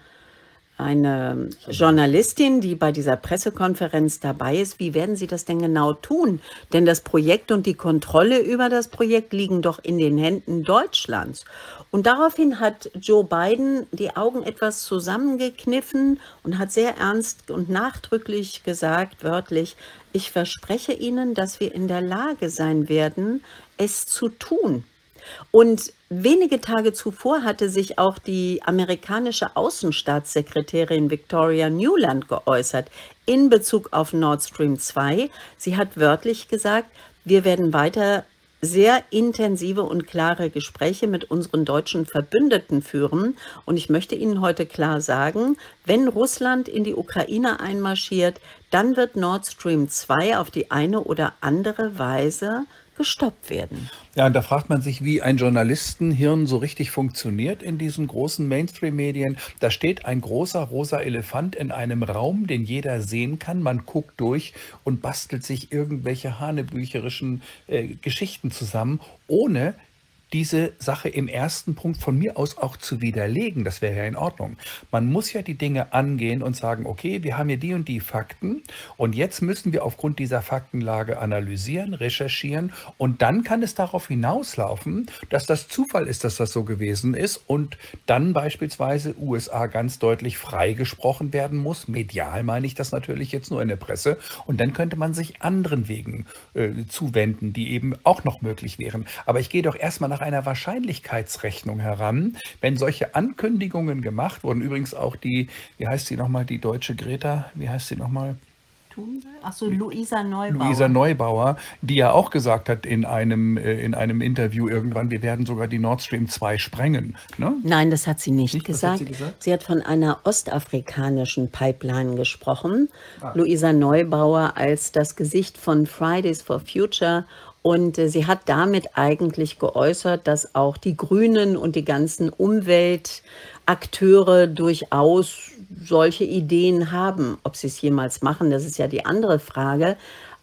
Eine Journalistin, die bei dieser Pressekonferenz dabei ist, wie werden Sie das denn genau tun? Denn das Projekt und die Kontrolle über das Projekt liegen doch in den Händen Deutschlands. Und daraufhin hat Joe Biden die Augen etwas zusammengekniffen und hat sehr ernst und nachdrücklich gesagt, wörtlich, ich verspreche Ihnen, dass wir in der Lage sein werden, es zu tun. Und wenige Tage zuvor hatte sich auch die amerikanische Außenstaatssekretärin Victoria Nuland geäußert in Bezug auf Nord Stream zwei. Sie hat wörtlich gesagt, wir werden weiter sehr intensive und klare Gespräche mit unseren deutschen Verbündeten führen. Und ich möchte Ihnen heute klar sagen, wenn Russland in die Ukraine einmarschiert, dann wird Nord Stream zwei auf die eine oder andere Weise gestoppt werden. Ja, und da fragt man sich, wie ein Journalistenhirn so richtig funktioniert in diesen großen Mainstream-Medien. Da steht ein großer rosa Elefant in einem Raum, den jeder sehen kann. Man guckt durch und bastelt sich irgendwelche hanebücherischen äh, Geschichten zusammen, ohne diese Sache im ersten Punkt von mir aus auch zu widerlegen. Das wäre ja in Ordnung. Man muss ja die Dinge angehen und sagen, okay, wir haben hier die und die Fakten und jetzt müssen wir aufgrund dieser Faktenlage analysieren, recherchieren und dann kann es darauf hinauslaufen, dass das Zufall ist, dass das so gewesen ist und dann beispielsweise U S A ganz deutlich freigesprochen werden muss. Medial meine ich das natürlich jetzt nur in der Presse und dann könnte man sich anderen Wegen äh, zuwenden, die eben auch noch möglich wären. Aber ich gehe doch erstmal nach einer Wahrscheinlichkeitsrechnung heran, wenn solche Ankündigungen gemacht wurden. Übrigens auch die, wie heißt sie nochmal, die deutsche Greta, wie heißt sie nochmal? Achso, Luisa Neubauer. Luisa Neubauer, die ja auch gesagt hat in einem, äh, in einem Interview irgendwann, wir werden sogar die Nord Stream zwei sprengen. Ne? Nein, das hat sie nicht, nicht gesagt. Hat sie gesagt. Sie hat von einer ostafrikanischen Pipeline gesprochen. Ah. Luisa Neubauer als das Gesicht von Fridays for Future. Und äh, sie hat damit eigentlich geäußert, dass auch die Grünen und die ganzen Umweltakteure durchaus solche Ideen haben. Ob sie es jemals machen, das ist ja die andere Frage.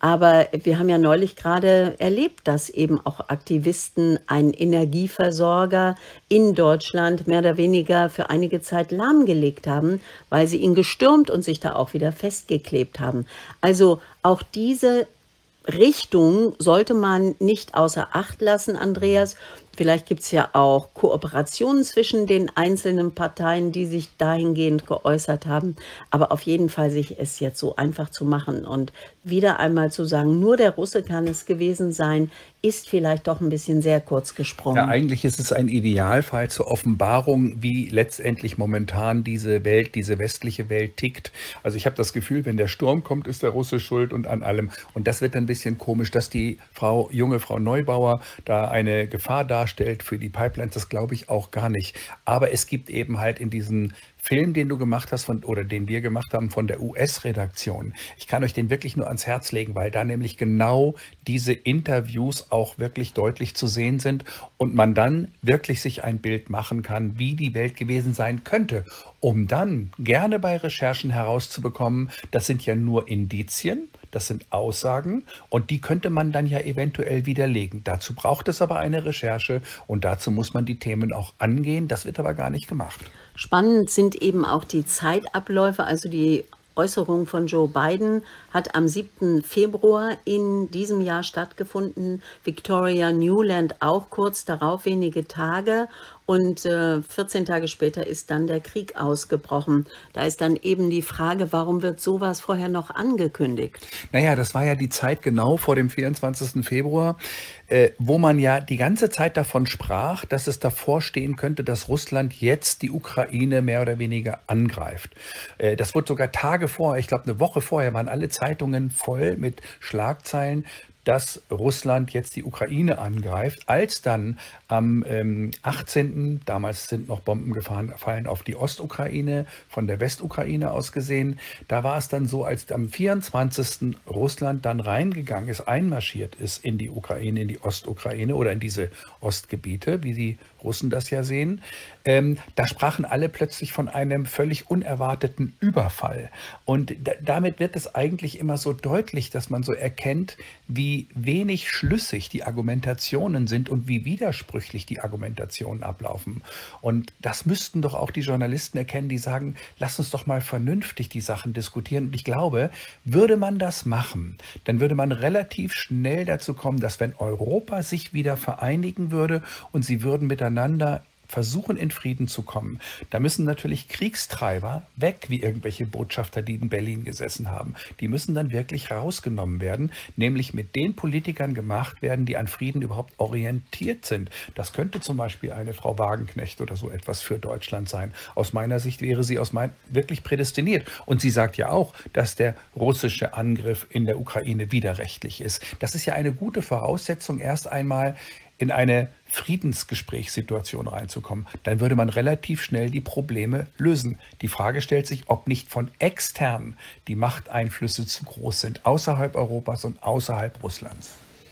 Aber wir haben ja neulich gerade erlebt, dass eben auch Aktivisten einen Energieversorger in Deutschland mehr oder weniger für einige Zeit lahmgelegt haben, weil sie ihn gestürmt und sich da auch wieder festgeklebt haben. Also auch diese Richtung sollte man nicht außer Acht lassen, Andreas. Vielleicht gibt es ja auch Kooperationen zwischen den einzelnen Parteien, die sich dahingehend geäußert haben. Aber auf jeden Fall sich es jetzt so einfach zu machen und wieder einmal zu sagen, nur der Russe kann es gewesen sein, ist vielleicht doch ein bisschen sehr kurz Ja, gesprungen. eigentlich ist es ein Idealfall zur Offenbarung, wie letztendlich momentan diese Welt, diese westliche Welt tickt. Also ich habe das Gefühl, wenn der Sturm kommt, ist der Russe schuld und an allem. Und das wird ein bisschen komisch, dass die Frau, junge Frau Neubauer da eine Gefahr darstellt für die Pipelines. Das glaube ich auch gar nicht. Aber es gibt eben halt in diesen Film, den du gemacht hast von, oder den wir gemacht haben von der U S-Redaktion. Ich kann euch den wirklich nur ans Herz legen, weil da nämlich genau diese Interviews auch wirklich deutlich zu sehen sind und man dann wirklich sich ein Bild machen kann, wie die Welt gewesen sein könnte, um dann gerne bei Recherchen herauszubekommen, das sind ja nur Indizien, das sind Aussagen und die könnte man dann ja eventuell widerlegen. Dazu braucht es aber eine Recherche und dazu muss man die Themen auch angehen. Das wird aber gar nicht gemacht. Spannend sind eben auch die Zeitabläufe, also die Äußerung von Joe Biden hat am siebten Februar in diesem Jahr stattgefunden, Victoria Nuland auch kurz darauf, wenige Tage. Und äh, vierzehn Tage später ist dann der Krieg ausgebrochen. Da ist dann eben die Frage, warum wird sowas vorher noch angekündigt? Naja, das war ja die Zeit genau vor dem vierundzwanzigsten Februar, äh, wo man ja die ganze Zeit davon sprach, dass es davor stehen könnte, dass Russland jetzt die Ukraine mehr oder weniger angreift. Äh, das wurde sogar Tage vorher, ich glaube eine Woche vorher, waren alle Zeitungen voll mit Schlagzeilen, dass Russland jetzt die Ukraine angreift, als dann am ähm, achtzehnten, damals sind noch Bomben gefahren, fallen auf die Ostukraine, von der Westukraine aus gesehen, da war es dann so, als am vierundzwanzigsten Russland dann reingegangen ist, einmarschiert ist in die Ukraine, in die Ostukraine oder in diese Ostgebiete, wie die Russen das ja sehen, ähm, da sprachen alle plötzlich von einem völlig unerwarteten Überfall. Und da, damit wird es eigentlich immer so deutlich, dass man so erkennt, wie wenig schlüssig die Argumentationen sind und wie widersprüchlich die Argumentationen ablaufen. Und das müssten doch auch die Journalisten erkennen, die sagen, lass uns doch mal vernünftig die Sachen diskutieren. Und ich glaube, würde man das machen, dann würde man relativ schnell dazu kommen, dass wenn Europa sich wieder vereinigen würde und sie würden miteinander versuchen, in Frieden zu kommen. Da müssen natürlich Kriegstreiber weg, wie irgendwelche Botschafter, die in Berlin gesessen haben. Die müssen dann wirklich rausgenommen werden, nämlich mit den Politikern gemacht werden, die an Frieden überhaupt orientiert sind. Das könnte zum Beispiel eine Frau Wagenknecht oder so etwas für Deutschland sein. Aus meiner Sicht wäre sie aus mein, wirklich prädestiniert. Und sie sagt ja auch, dass der russische Angriff in der Ukraine widerrechtlich ist. Das ist ja eine gute Voraussetzung, erst einmal in eine Friedensgesprächssituation reinzukommen, dann würde man relativ schnell die Probleme lösen. Die Frage stellt sich, ob nicht von extern die Machteinflüsse zu groß sind, außerhalb Europas und außerhalb Russlands.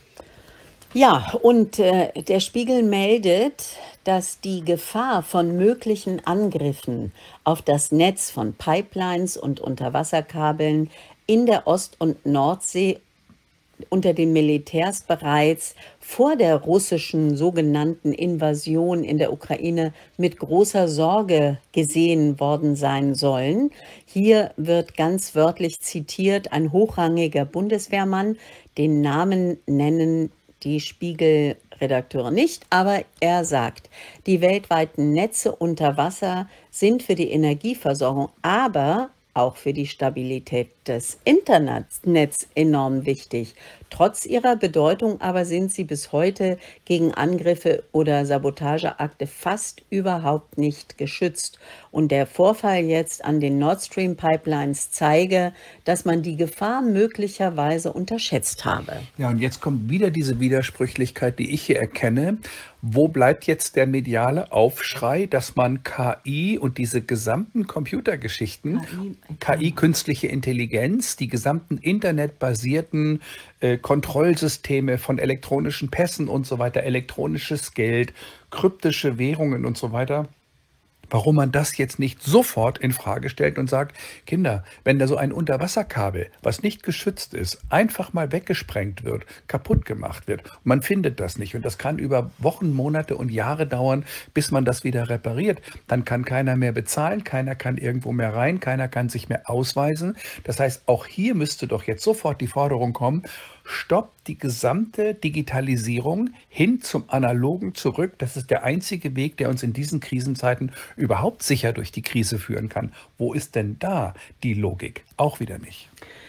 Ja, und äh, der Spiegel meldet, dass die Gefahr von möglichen Angriffen auf das Netz von Pipelines und Unterwasserkabeln in der Ost- und Nordsee unter den Militärs bereits vor der russischen sogenannten Invasion in der Ukraine mit großer Sorge gesehen worden sein sollen. Hier wird ganz wörtlich zitiert ein hochrangiger Bundeswehrmann, den Namen nennen die Spiegel-Redakteure nicht, aber er sagt, die weltweiten Netze unter Wasser sind für die Energieversorgung, aber auch für die Stabilität des Internets enorm wichtig. Trotz ihrer Bedeutung aber sind sie bis heute gegen Angriffe oder Sabotageakte fast überhaupt nicht geschützt. Und der Vorfall jetzt an den Nord Stream Pipelines zeige, dass man die Gefahr möglicherweise unterschätzt habe. Ja, und jetzt kommt wieder diese Widersprüchlichkeit, die ich hier erkenne. Wo bleibt jetzt der mediale Aufschrei, dass man K I und diese gesamten Computergeschichten, K I, künstliche Intelligenz, die gesamten internetbasierten äh, Kontrollsysteme von elektronischen Pässen und so weiter, elektronisches Geld, kryptische Währungen und so weiter, warum man das jetzt nicht sofort in Frage stellt und sagt, Kinder, wenn da so ein Unterwasserkabel, was nicht geschützt ist, einfach mal weggesprengt wird, kaputt gemacht wird, und man findet das nicht und das kann über Wochen, Monate und Jahre dauern, bis man das wieder repariert, dann kann keiner mehr bezahlen, keiner kann irgendwo mehr rein, keiner kann sich mehr ausweisen. Das heißt, auch hier müsste doch jetzt sofort die Forderung kommen, stoppt die gesamte Digitalisierung hin zum Analogen zurück. Das ist der einzige Weg, der uns in diesen Krisenzeiten überhaupt sicher durch die Krise führen kann. Wo ist denn da die Logik? Auch wieder nicht.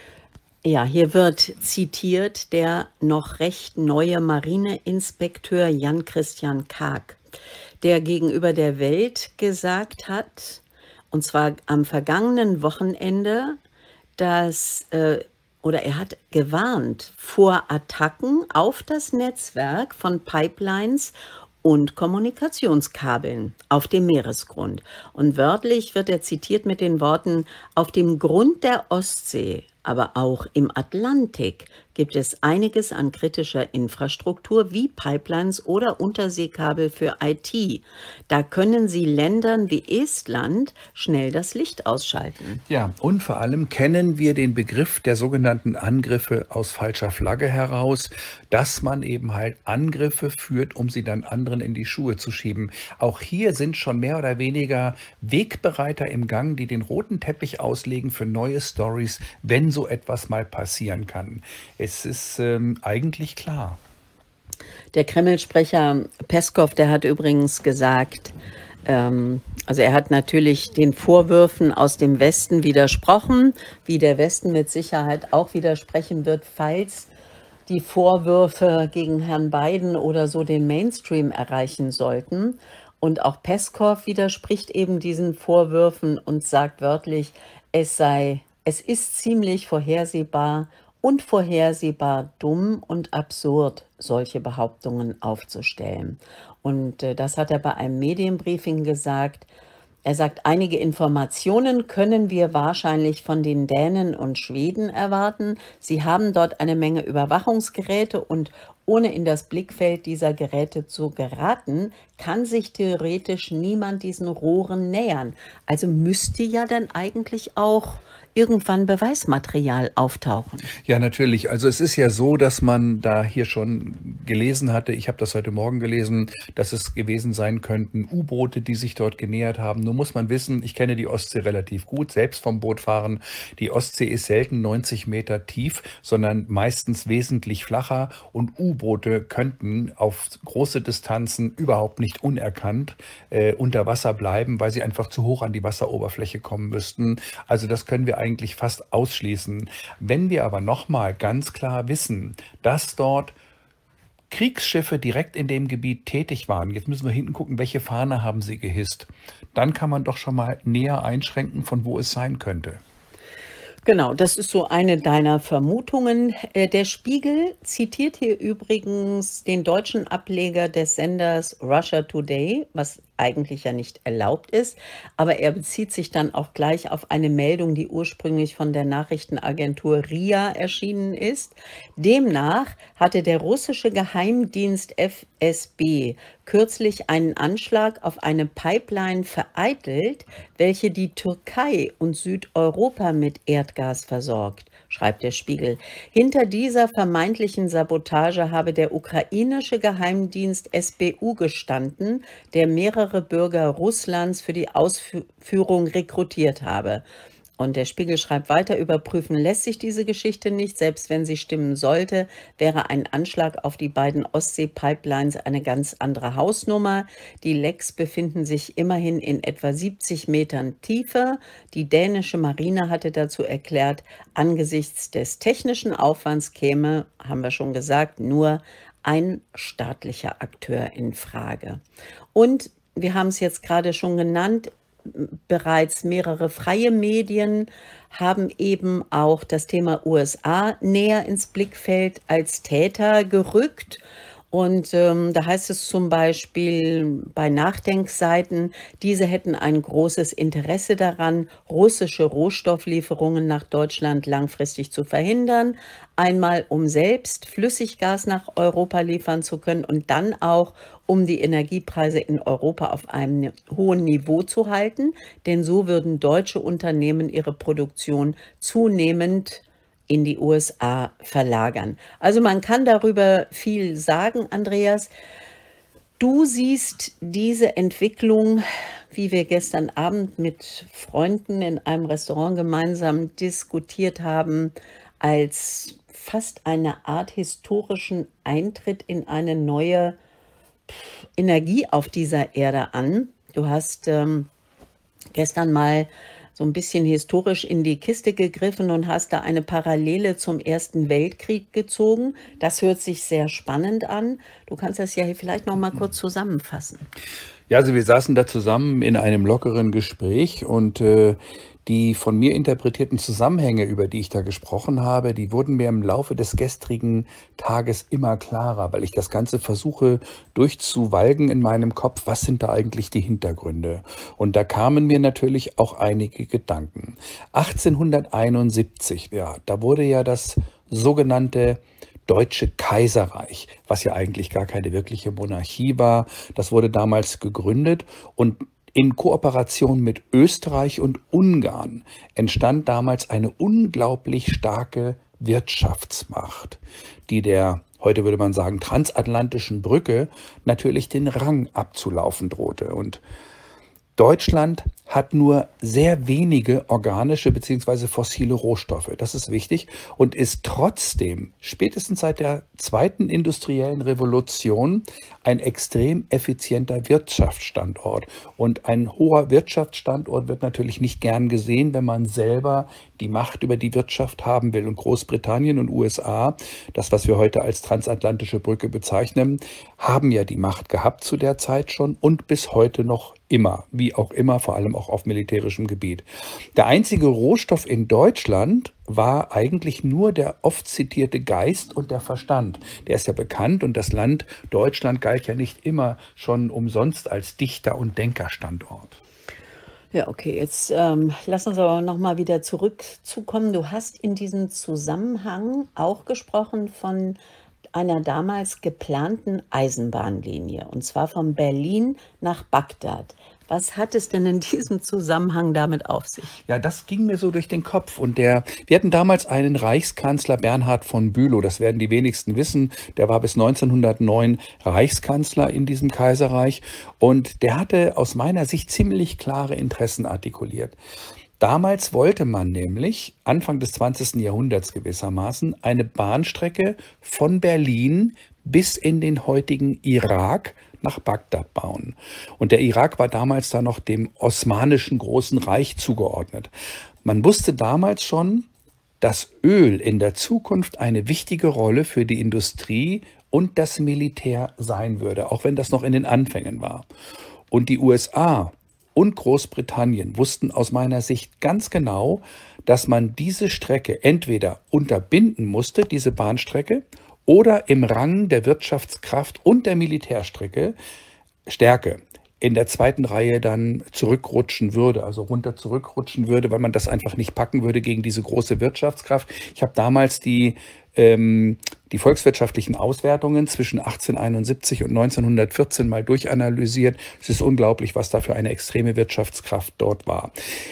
Ja, hier wird zitiert der noch recht neue Marineinspekteur Jan-Christian Kaak, der gegenüber der Welt gesagt hat, und zwar am vergangenen Wochenende, dass äh, oder er hat gewarnt vor Attacken auf das Netzwerk von Pipelines und Kommunikationskabeln auf dem Meeresgrund. Und wörtlich wird er zitiert mit den Worten: Auf dem Grund der Ostsee, aber auch im Atlantik gibt es einiges an kritischer Infrastruktur wie Pipelines oder Unterseekabel für I T. Da können Sie Ländern wie Estland schnell das Licht ausschalten. Ja, und vor allem kennen wir den Begriff der sogenannten Angriffe aus falscher Flagge heraus, dass man eben halt Angriffe führt, um sie dann anderen in die Schuhe zu schieben. Auch hier sind schon mehr oder weniger Wegbereiter im Gang, die den roten Teppich auslegen für neue Stories, wenn so etwas mal passieren kann. Es ist ähm, eigentlich klar. Der Kreml-Sprecher Peskov, der hat übrigens gesagt, ähm, also er hat natürlich den Vorwürfen aus dem Westen widersprochen, wie der Westen mit Sicherheit auch widersprechen wird, falls die Vorwürfe gegen Herrn Biden oder so den Mainstream erreichen sollten. Und auch Peskov widerspricht eben diesen Vorwürfen und sagt wörtlich, es sei, es ist ziemlich vorhersehbar und vorhersehbar dumm und absurd, solche Behauptungen aufzustellen. Und äh, das hat er bei einem Medienbriefing gesagt. Er sagt, einige Informationen können wir wahrscheinlich von den Dänen und Schweden erwarten. Sie haben dort eine Menge Überwachungsgeräte und ohne in das Blickfeld dieser Geräte zu geraten, kann sich theoretisch niemand diesen Rohren nähern. Also müsste ja dann eigentlich auch irgendwann Beweismaterial auftauchen. Ja, natürlich. Also es ist ja so, dass man da hier schon gelesen hatte, ich habe das heute Morgen gelesen, dass es gewesen sein könnten U-Boote, die sich dort genähert haben. Nun muss man wissen, ich kenne die Ostsee relativ gut, selbst vom Bootfahren. Die Ostsee ist selten neunzig Meter tief, sondern meistens wesentlich flacher und U-Boote könnten auf große Distanzen überhaupt nicht unerkannt äh, unter Wasser bleiben, weil sie einfach zu hoch an die Wasseroberfläche kommen müssten. Also das können wir eigentlich fast ausschließen. Wenn wir aber nochmal ganz klar wissen, dass dort Kriegsschiffe direkt in dem Gebiet tätig waren, jetzt müssen wir hinten gucken, welche Fahne haben sie gehisst, dann kann man doch schon mal näher einschränken, von wo es sein könnte. Genau, das ist so eine deiner Vermutungen. Äh, Der Spiegel zitiert hier übrigens den deutschen Ableger des Senders Russia Today, was eigentlich ja nicht erlaubt ist, aber er bezieht sich dann auch gleich auf eine Meldung, die ursprünglich von der Nachrichtenagentur R I A erschienen ist. Demnach hatte der russische Geheimdienst F S B kürzlich einen Anschlag auf eine Pipeline vereitelt, welche die Türkei und Südeuropa mit Erdgas versorgt, schreibt der Spiegel. Hinter dieser vermeintlichen Sabotage habe der ukrainische Geheimdienst S B U gestanden, der mehrere Bürger Russlands für die Ausführung rekrutiert habe. Und der Spiegel schreibt weiter, überprüfen lässt sich diese Geschichte nicht. Selbst wenn sie stimmen sollte, wäre ein Anschlag auf die beiden Ostsee-Pipelines eine ganz andere Hausnummer. Die Lecks befinden sich immerhin in etwa siebzig Metern Tiefe. Die dänische Marine hatte dazu erklärt, angesichts des technischen Aufwands käme, haben wir schon gesagt, nur ein staatlicher Akteur in Frage. Und wir haben es jetzt gerade schon genannt, bereits mehrere freie Medien haben eben auch das Thema U S A näher ins Blickfeld als Täter gerückt. Und ähm, da heißt es zum Beispiel bei Nachdenkseiten, diese hätten ein großes Interesse daran, russische Rohstofflieferungen nach Deutschland langfristig zu verhindern. Einmal, um selbst Flüssiggas nach Europa liefern zu können und dann auch, um die Energiepreise in Europa auf einem hohen Niveau zu halten. Denn so würden deutsche Unternehmen ihre Produktion zunehmend in die U S A verlagern. Also man kann darüber viel sagen, Andreas. Du siehst diese Entwicklung, wie wir gestern Abend mit Freunden in einem Restaurant gemeinsam diskutiert haben, als fast eine Art historischen Eintritt in eine neue Energie auf dieser Erde an. Du hast ähm, gestern mal so ein bisschen historisch in die Kiste gegriffen und hast da eine Parallele zum Ersten Weltkrieg gezogen. Das hört sich sehr spannend an. Du kannst das ja hier vielleicht noch mal kurz zusammenfassen. Ja, also wir saßen da zusammen in einem lockeren Gespräch und äh, die von mir interpretierten Zusammenhänge, über die ich da gesprochen habe, die wurden mir im Laufe des gestrigen Tages immer klarer, weil ich das Ganze versuche durchzuwalgen in meinem Kopf. Was sind da eigentlich die Hintergründe? Und da kamen mir natürlich auch einige Gedanken. achtzehnhunderteinundsiebzig, ja, da wurde ja das sogenannte Deutsche Kaiserreich, was ja eigentlich gar keine wirkliche Monarchie war, das wurde damals gegründet und in Kooperation mit Österreich und Ungarn entstand damals eine unglaublich starke Wirtschaftsmacht, die der, heute würde man sagen, transatlantischen Brücke natürlich den Rang abzulaufen drohte. Und Deutschland hat nur sehr wenige organische bzw. fossile Rohstoffe. Das ist wichtig und ist trotzdem spätestens seit der zweiten industriellen Revolution ein extrem effizienter Wirtschaftsstandort. Und ein hoher Wirtschaftsstandort wird natürlich nicht gern gesehen, wenn man selber die Macht über die Wirtschaft haben will. Und Großbritannien und U S A, das, was wir heute als transatlantische Brücke bezeichnen, haben ja die Macht gehabt zu der Zeit schon und bis heute noch immer, wie auch immer, vor allem auch auf militärischem Gebiet. Der einzige Rohstoff in Deutschland war eigentlich nur der oft zitierte Geist und der Verstand. Der ist ja bekannt und das Land Deutschland galt ja nicht immer schon umsonst als Dichter- und Denkerstandort. Ja, okay, jetzt ähm, lass uns aber noch mal wieder zurückzukommen. Du hast in diesem Zusammenhang auch gesprochen von einer damals geplanten Eisenbahnlinie, und zwar von Berlin nach Bagdad. Was hat es denn in diesem Zusammenhang damit auf sich? Ja, das ging mir so durch den Kopf. Und der, wir hatten damals einen Reichskanzler, Bernhard von Bülow, das werden die wenigsten wissen. Der war bis neunzehnhundertneun Reichskanzler in diesem Kaiserreich. Und der hatte aus meiner Sicht ziemlich klare Interessen artikuliert. Damals wollte man nämlich, Anfang des zwanzigsten Jahrhunderts gewissermaßen, eine Bahnstrecke von Berlin bis in den heutigen Irak nach Bagdad bauen. Und der Irak war damals da noch dem Osmanischen Großen Reich zugeordnet. Man wusste damals schon, dass Öl in der Zukunft eine wichtige Rolle für die Industrie und das Militär sein würde, auch wenn das noch in den Anfängen war. Und die U S A und Großbritannien wussten aus meiner Sicht ganz genau, dass man diese Strecke entweder unterbinden musste, diese Bahnstrecke, oder im Rang der Wirtschaftskraft und der Militärstrecke Stärke in der zweiten Reihe dann zurückrutschen würde, also runter zurückrutschen würde, weil man das einfach nicht packen würde gegen diese große Wirtschaftskraft. Ich habe damals die, ähm, die volkswirtschaftlichen Auswertungen zwischen achtzehnhunderteinundsiebzig und neunzehnhundertvierzehn mal durchanalysiert. Es ist unglaublich, was da für eine extreme Wirtschaftskraft dort war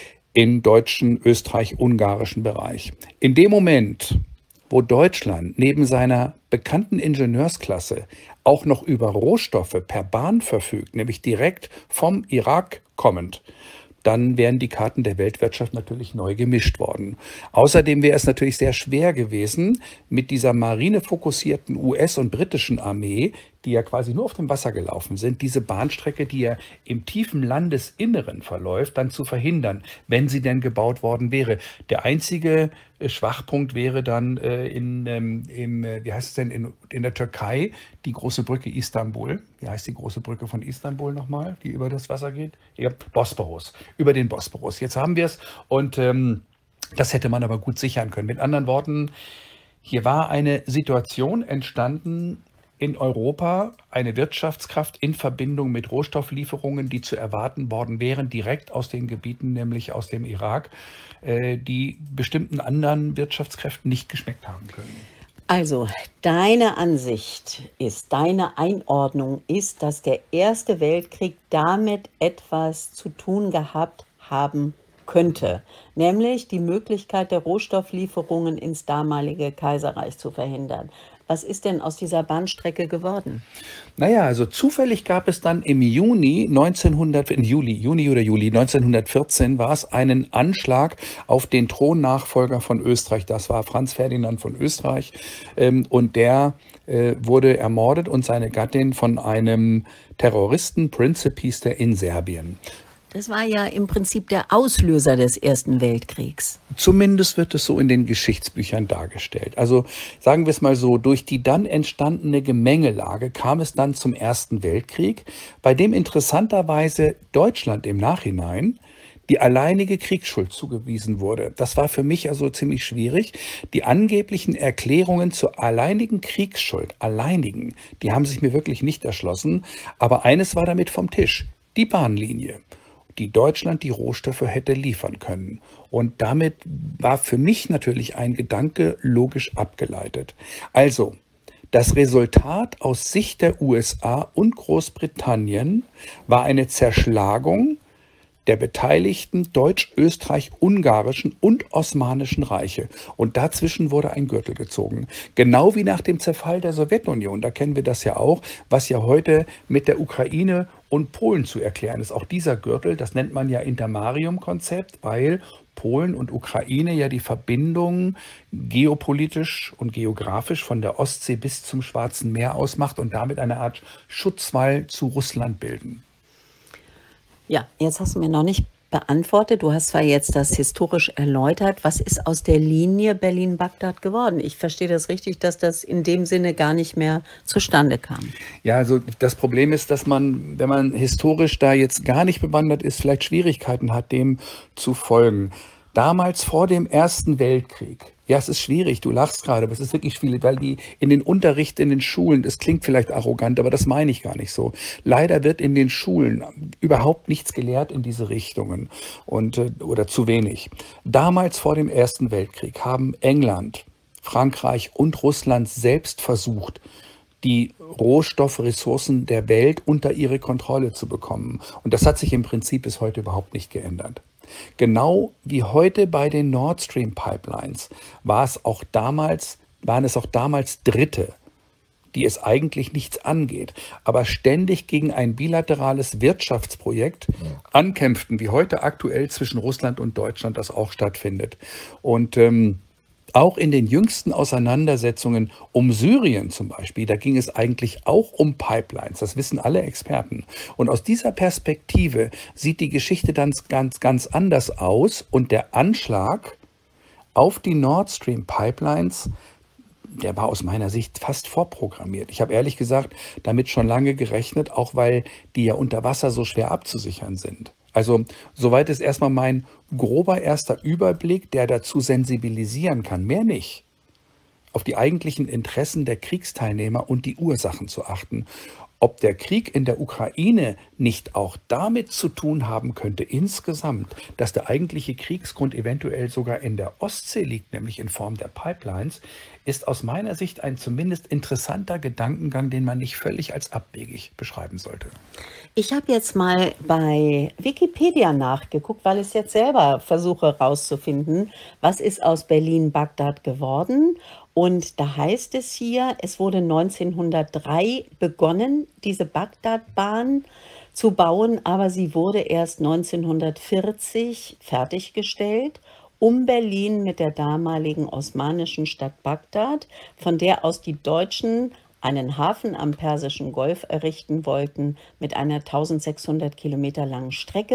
im deutschen, österreich-ungarischen Bereich. In dem Moment, wo Deutschland neben seiner bekannten Ingenieursklasse auch noch über Rohstoffe per Bahn verfügt, nämlich direkt vom Irak kommend, dann wären die Karten der Weltwirtschaft natürlich neu gemischt worden. Außerdem wäre es natürlich sehr schwer gewesen, mit dieser marinefokussierten U S- und britischen Armee, die ja quasi nur auf dem Wasser gelaufen sind, diese Bahnstrecke, die ja im tiefen Landesinneren verläuft, dann zu verhindern, wenn sie denn gebaut worden wäre. Der einzige äh, Schwachpunkt wäre dann äh, in, ähm, im, äh, wie heißt es denn, in, in der Türkei, die große Brücke Istanbul. Wie heißt die große Brücke von Istanbul nochmal, die über das Wasser geht? Ja, Bosporus, über den Bosporus. Jetzt haben wir es und ähm, das hätte man aber gut sichern können. Mit anderen Worten, hier war eine Situation entstanden, in Europa eine Wirtschaftskraft in Verbindung mit Rohstofflieferungen, die zu erwarten worden wären, direkt aus den Gebieten, nämlich aus dem Irak, äh, die bestimmten anderen Wirtschaftskräften nicht geschmeckt haben können. Also, deine Ansicht ist, deine Einordnung ist, dass der Erste Weltkrieg damit etwas zu tun gehabt haben könnte, nämlich die Möglichkeit der Rohstofflieferungen ins damalige Kaiserreich zu verhindern. Was ist denn aus dieser Bahnstrecke geworden? Naja, also zufällig gab es dann im Juni neunzehnhundert, in Juli, Juni oder Juli neunzehnhundertvierzehn war es einen Anschlag auf den Thronnachfolger von Österreich. Das war Franz Ferdinand von Österreich. Ähm, und der äh, wurde ermordet und seine Gattin von einem Terroristen, Princip hieß der, in Serbien. Das war ja im Prinzip der Auslöser des Ersten Weltkriegs. Zumindest wird es so in den Geschichtsbüchern dargestellt. Also sagen wir es mal so, durch die dann entstandene Gemengelage kam es dann zum Ersten Weltkrieg, bei dem interessanterweise Deutschland im Nachhinein die alleinige Kriegsschuld zugewiesen wurde. Das war für mich also ziemlich schwierig. Die angeblichen Erklärungen zur alleinigen Kriegsschuld, alleinigen, die haben sich mir wirklich nicht erschlossen. Aber eines war damit vom Tisch: die Bahnlinie, die Deutschland die Rohstoffe hätte liefern können. Und damit war für mich natürlich ein Gedanke logisch abgeleitet. Also, das Resultat aus Sicht der U S A und Großbritannien war eine Zerschlagung der beteiligten deutsch-österreich-ungarischen und osmanischen Reiche. Und dazwischen wurde ein Gürtel gezogen. Genau wie nach dem Zerfall der Sowjetunion. Da kennen wir das ja auch, was ja heute mit der Ukraine und Polen zu erklären ist. Auch dieser Gürtel, das nennt man ja Intermarium-Konzept, weil Polen und Ukraine ja die Verbindung geopolitisch und geografisch von der Ostsee bis zum Schwarzen Meer ausmacht und damit eine Art Schutzwall zu Russland bilden. Ja, jetzt hast du mir noch nicht beantwortet. Du hast zwar jetzt das historisch erläutert. Was ist aus der Linie Berlin-Bagdad geworden? Ich verstehe das richtig, dass das in dem Sinne gar nicht mehr zustande kam. Ja, also das Problem ist, dass man, wenn man historisch da jetzt gar nicht bewandert ist, vielleicht Schwierigkeiten hat, dem zu folgen. Damals vor dem Ersten Weltkrieg, ja, es ist schwierig, du lachst gerade, aber es ist wirklich schwierig, weil die in den Unterricht in den Schulen, das klingt vielleicht arrogant, aber das meine ich gar nicht so. Leider wird in den Schulen überhaupt nichts gelehrt in diese Richtungen und, oder zu wenig. Damals vor dem Ersten Weltkrieg haben England, Frankreich und Russland selbst versucht, die Rohstoffressourcen der Welt unter ihre Kontrolle zu bekommen. Und das hat sich im Prinzip bis heute überhaupt nicht geändert. Genau wie heute bei den Nord Stream Pipelines war es auch damals, waren es auch damals Dritte, die es eigentlich nichts angeht, aber ständig gegen ein bilaterales Wirtschaftsprojekt ankämpften, wie heute aktuell zwischen Russland und Deutschland das auch stattfindet. Und ähm, auch in den jüngsten Auseinandersetzungen um Syrien zum Beispiel, da ging es eigentlich auch um Pipelines. Das wissen alle Experten. Und aus dieser Perspektive sieht die Geschichte dann ganz, ganz anders aus. Und der Anschlag auf die Nord Stream Pipelines, der war aus meiner Sicht fast vorprogrammiert. Ich habe ehrlich gesagt damit schon lange gerechnet, auch weil die ja unter Wasser so schwer abzusichern sind. Also soweit ist erstmal mein grober erster Überblick, der dazu sensibilisieren kann, mehr nicht, auf die eigentlichen Interessen der Kriegsteilnehmer und die Ursachen zu achten. Ob der Krieg in der Ukraine nicht auch damit zu tun haben könnte insgesamt, dass der eigentliche Kriegsgrund eventuell sogar in der Ostsee liegt, nämlich in Form der Pipelines, ist aus meiner Sicht ein zumindest interessanter Gedankengang, den man nicht völlig als abwegig beschreiben sollte. Ich habe jetzt mal bei Wikipedia nachgeguckt, weil ich jetzt selber versuche herauszufinden, was ist aus Berlin-Bagdad geworden. Und da heißt es hier, es wurde neunzehnhundertdrei begonnen, diese Bagdadbahn zu bauen, aber sie wurde erst neunzehnhundertvierzig fertiggestellt, um Berlin mit der damaligen osmanischen Stadt Bagdad, von der aus die Deutschen einen Hafen am Persischen Golf errichten wollten, mit einer eintausendsechshundert Kilometer langen Strecke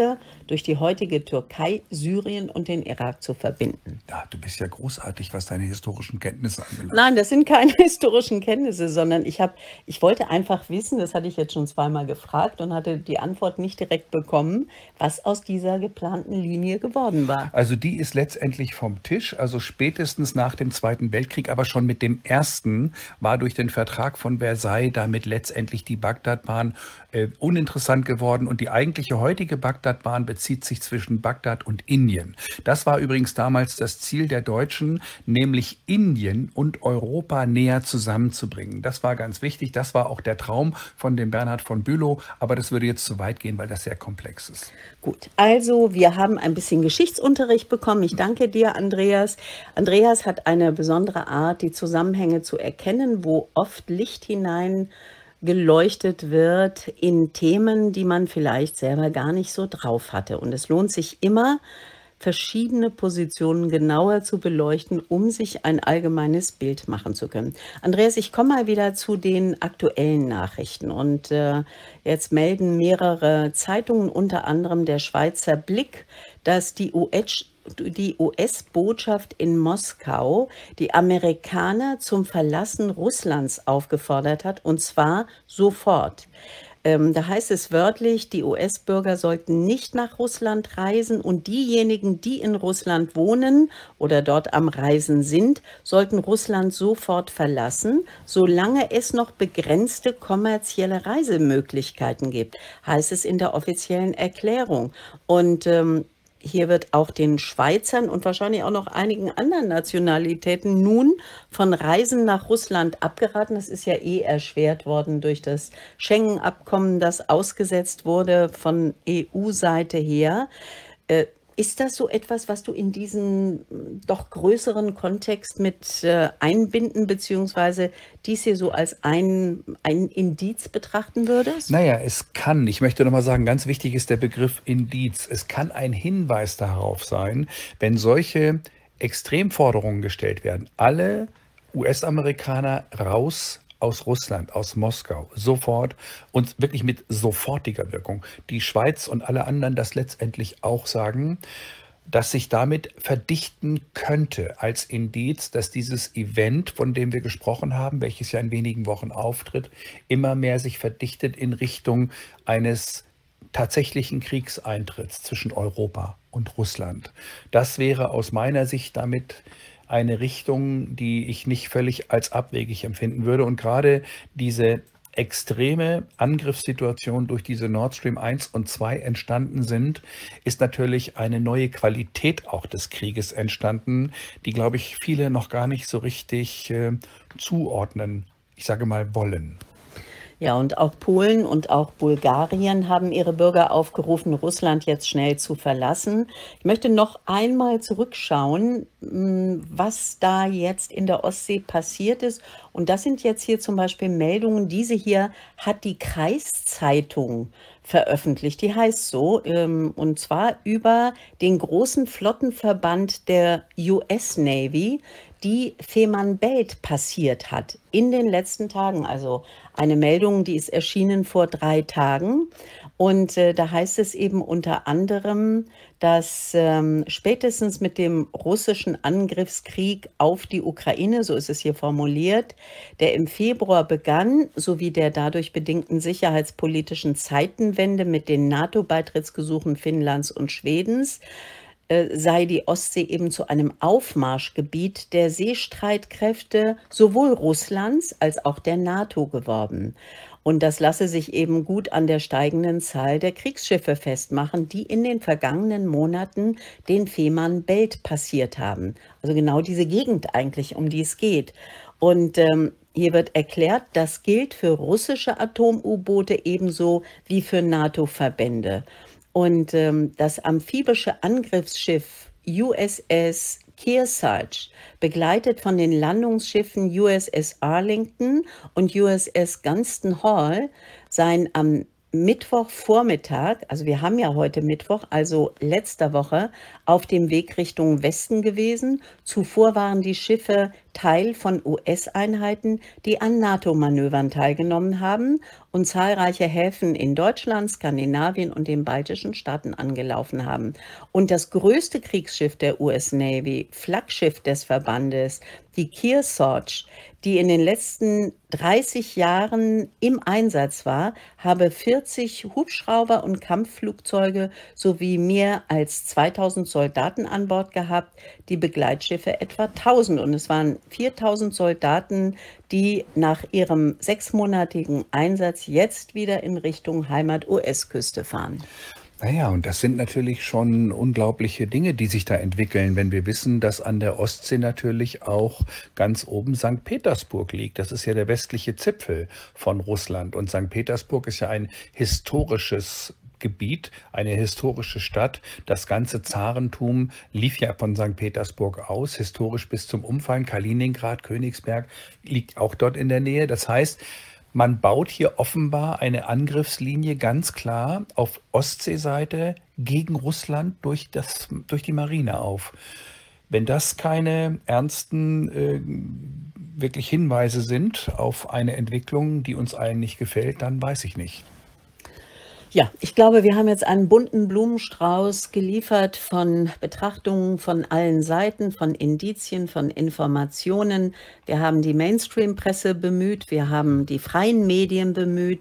durch die heutige Türkei, Syrien und den Irak zu verbinden. Ja, du bist ja großartig, was deine historischen Kenntnisse anbelangt. Nein, das sind keine historischen Kenntnisse, sondern ich habe, ich wollte einfach wissen, das hatte ich jetzt schon zweimal gefragt und hatte die Antwort nicht direkt bekommen, was aus dieser geplanten Linie geworden war. Also die ist letztendlich vom Tisch, also spätestens nach dem Zweiten Weltkrieg, aber schon mit dem ersten war durch den Vertrag von Versailles damit letztendlich die Bagdadbahn äh, uninteressant geworden und die eigentliche heutige Bagdadbahn bezieht sich zwischen Bagdad und Indien. Das war übrigens damals das Ziel der Deutschen, nämlich Indien und Europa näher zusammenzubringen. Das war ganz wichtig, das war auch der Traum von dem Bernhard von Bülow, aber das würde jetzt zu weit gehen, weil das sehr komplex ist. Gut, also wir haben ein bisschen Geschichtsunterricht bekommen. Ich danke dir, Andreas. Andreas hat eine besondere Art, die Zusammenhänge zu erkennen, wo oft Licht hinein geleuchtet wird in Themen, die man vielleicht selber gar nicht so drauf hatte. Und es lohnt sich immer, verschiedene Positionen genauer zu beleuchten, um sich ein allgemeines Bild machen zu können. Andreas, ich komme mal wieder zu den aktuellen Nachrichten. Und äh, jetzt melden mehrere Zeitungen, unter anderem der Schweizer Blick, dass die U S die U S-Botschaft in Moskau die Amerikaner zum Verlassen Russlands aufgefordert hat, und zwar sofort. Ähm, da heißt es wörtlich, die U S-Bürger sollten nicht nach Russland reisen und diejenigen, die in Russland wohnen oder dort am Reisen sind, sollten Russland sofort verlassen, solange es noch begrenzte kommerzielle Reisemöglichkeiten gibt, heißt es in der offiziellen Erklärung. Und ähm, hier wird auch den Schweizern und wahrscheinlich auch noch einigen anderen Nationalitäten nun von Reisen nach Russland abgeraten. Das ist ja eh erschwert worden durch das Schengen-Abkommen, das ausgesetzt wurde von E U-Seite her. Äh, Ist das so etwas, was du in diesen doch größeren Kontext mit äh, einbinden, beziehungsweise dies hier so als ein, ein Indiz betrachten würdest? Naja, es kann, ich möchte nochmal sagen, ganz wichtig ist der Begriff Indiz. Es kann ein Hinweis darauf sein, wenn solche Extremforderungen gestellt werden. Alle U S-Amerikaner raus aus Russland, aus Moskau, sofort und wirklich mit sofortiger Wirkung. Die Schweiz und alle anderen das letztendlich auch sagen, dass sich damit verdichten könnte als Indiz, dass dieses Event, von dem wir gesprochen haben, welches ja in wenigen Wochen auftritt, immer mehr sich verdichtet in Richtung eines tatsächlichen Kriegseintritts zwischen Europa und Russland. Das wäre aus meiner Sicht damit eine Richtung, die ich nicht völlig als abwegig empfinden würde. Und gerade diese extreme Angriffssituation durch diese Nord Stream eins und zwei entstanden sind, ist natürlich eine neue Qualität auch des Krieges entstanden, die, glaube ich, viele noch gar nicht so richtig äh, zuordnen, ich sage mal, wollen. Ja, und auch Polen und auch Bulgarien haben ihre Bürger aufgerufen, Russland jetzt schnell zu verlassen. Ich möchte noch einmal zurückschauen, was da jetzt in der Ostsee passiert ist. Und das sind jetzt hier zum Beispiel Meldungen. Diese hier hat die Kreiszeitung veröffentlicht. Die heißt so, und zwar über den großen Flottenverband der U S Navy, die Fehmarn Belt passiert hat in den letzten Tagen. Also eine Meldung, die ist erschienen vor drei Tagen. Und äh, da heißt es eben unter anderem, dass ähm, spätestens mit dem russischen Angriffskrieg auf die Ukraine, so ist es hier formuliert, der im Februar begann, sowie der dadurch bedingten sicherheitspolitischen Zeitenwende mit den NATO-Beitrittsgesuchen Finnlands und Schwedens, sei die Ostsee eben zu einem Aufmarschgebiet der Seestreitkräfte sowohl Russlands als auch der NATO geworden. Und das lasse sich eben gut an der steigenden Zahl der Kriegsschiffe festmachen, die in den vergangenen Monaten den Fehmarn Belt passiert haben. Also genau diese Gegend eigentlich, um die es geht. Und ähm, hier wird erklärt, das gilt für russische Atom-U-Boote ebenso wie für NATO-Verbände. Und ähm, das amphibische Angriffsschiff U S S Kearsarge, begleitet von den Landungsschiffen U S S Arlington und U S S Gunston Hall, seien am Mittwochvormittag, also wir haben ja heute Mittwoch, also letzter Woche, auf dem Weg Richtung Westen gewesen. Zuvor waren die Schiffe Teil von U S-Einheiten, die an NATO-Manövern teilgenommen haben und zahlreiche Häfen in Deutschland, Skandinavien und den baltischen Staaten angelaufen haben. Und das größte Kriegsschiff der U S Navy, Flaggschiff des Verbandes, die Kearsarge, die in den letzten dreißig Jahren im Einsatz war, habe vierzig Hubschrauber und Kampfflugzeuge sowie mehr als zweitausend Soldaten an Bord gehabt, die Begleitschiffe etwa tausend. Und es waren viertausend Soldaten, die nach ihrem sechsmonatigen Einsatz jetzt wieder in Richtung Heimat-U S-Küste fahren. Naja, und das sind natürlich schon unglaubliche Dinge, die sich da entwickeln, wenn wir wissen, dass an der Ostsee natürlich auch ganz oben Sankt Petersburg liegt. Das ist ja der westliche Zipfel von Russland. Und Sankt Petersburg ist ja ein historisches Gebiet, eine historische Stadt. Das ganze Zarentum lief ja von Sankt Petersburg aus, historisch bis zum Umfallen. Kaliningrad, Königsberg liegt auch dort in der Nähe. Das heißt, man baut hier offenbar eine Angriffslinie ganz klar auf Ostseeseite gegen Russland durch das, durch die Marine auf. Wenn das keine ernsten äh, wirklich Hinweise sind auf eine Entwicklung, die uns allen nicht gefällt, dann weiß ich nicht. Ja, ich glaube, wir haben jetzt einen bunten Blumenstrauß geliefert von Betrachtungen von allen Seiten, von Indizien, von Informationen. Wir haben die Mainstream-Presse bemüht, wir haben die freien Medien bemüht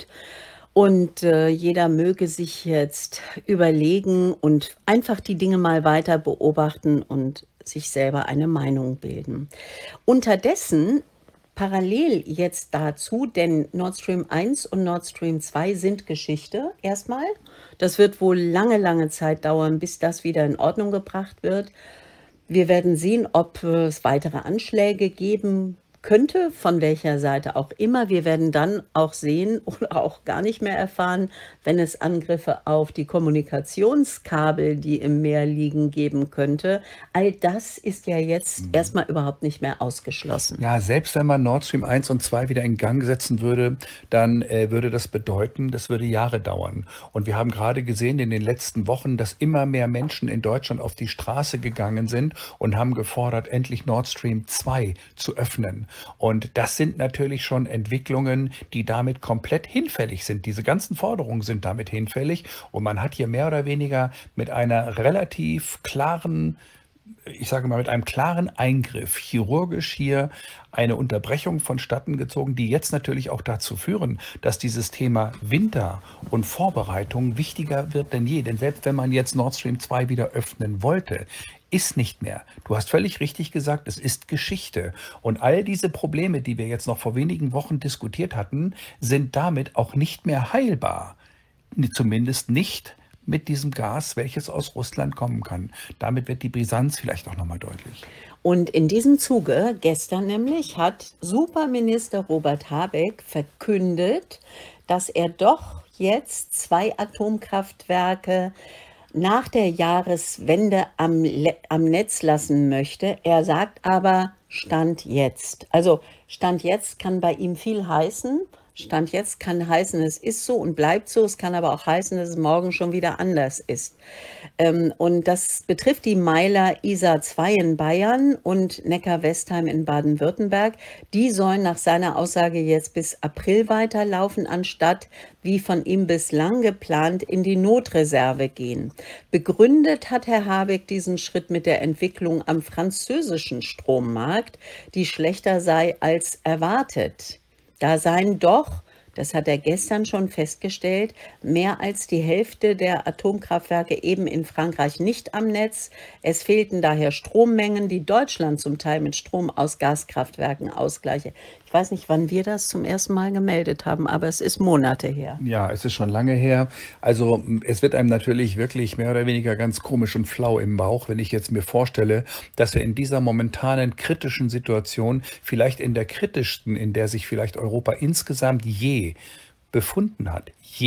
und äh, jeder möge sich jetzt überlegen und einfach die Dinge mal weiter beobachten und sich selber eine Meinung bilden. Unterdessen parallel jetzt dazu, denn Nord Stream eins und Nord Stream zwei sind Geschichte erstmal. Das wird wohl lange, lange Zeit dauern, bis das wieder in Ordnung gebracht wird. Wir werden sehen, ob es weitere Anschläge geben könnte, von welcher Seite auch immer. Wir werden dann auch sehen oder auch gar nicht mehr erfahren, wenn es Angriffe auf die Kommunikationskabel, die im Meer liegen, geben könnte. All das ist ja jetzt mhm. erstmal überhaupt nicht mehr ausgeschlossen. Ja, selbst wenn man Nord Stream eins und zwei wieder in Gang setzen würde, dann äh, würde das bedeuten, das würde Jahre dauern. Und wir haben gerade gesehen in den letzten Wochen, dass immer mehr Menschen in Deutschland auf die Straße gegangen sind und haben gefordert, endlich Nord Stream zwei zu öffnen. Und das sind natürlich schon Entwicklungen, die damit komplett hinfällig sind. Diese ganzen Forderungen sind damit hinfällig. Und man hat hier mehr oder weniger mit einer relativ klaren, ich sage mal, mit einem klaren Eingriff chirurgisch hier eine Unterbrechung vonstatten gezogen, die jetzt natürlich auch dazu führen, dass dieses Thema Winter und Vorbereitung wichtiger wird denn je. Denn selbst wenn man jetzt Nord Stream zwei wieder öffnen wollte, ist nicht mehr. Du hast völlig richtig gesagt, es ist Geschichte. Und all diese Probleme, die wir jetzt noch vor wenigen Wochen diskutiert hatten, sind damit auch nicht mehr heilbar. Zumindest nicht mit diesem Gas, welches aus Russland kommen kann. Damit wird die Brisanz vielleicht auch nochmal deutlich. Und in diesem Zuge, gestern nämlich, hat Superminister Robert Habeck verkündet, dass er doch jetzt zwei Atomkraftwerke nach der Jahreswende am, am Netz lassen möchte. Er sagt aber Stand jetzt. Also Stand jetzt kann bei ihm viel heißen. Stand jetzt kann heißen, es ist so und bleibt so. Es kann aber auch heißen, dass es morgen schon wieder anders ist. Ähm, und das betrifft die Meiler Isar zwei in Bayern und Neckar-Westheim in Baden-Württemberg. Die sollen nach seiner Aussage jetzt bis April weiterlaufen, anstatt wie von ihm bislang geplant in die Notreserve gehen. Begründet hat Herr Habeck diesen Schritt mit der Entwicklung am französischen Strommarkt, die schlechter sei als erwartet. Da seien doch, das hat er gestern schon festgestellt, mehr als die Hälfte der Atomkraftwerke eben in Frankreich nicht am Netz. Es fehlten daher Strommengen, die Deutschland zum Teil mit Strom aus Gaskraftwerken ausgleiche. Ich weiß nicht, wann wir das zum ersten Mal gemeldet haben, aber es ist Monate her. Ja, es ist schon lange her. Also es wird einem natürlich wirklich mehr oder weniger ganz komisch und flau im Bauch, wenn ich jetzt mir vorstelle, dass wir in dieser momentanen kritischen Situation, vielleicht in der kritischsten, in der sich vielleicht Europa insgesamt je befunden hat, je,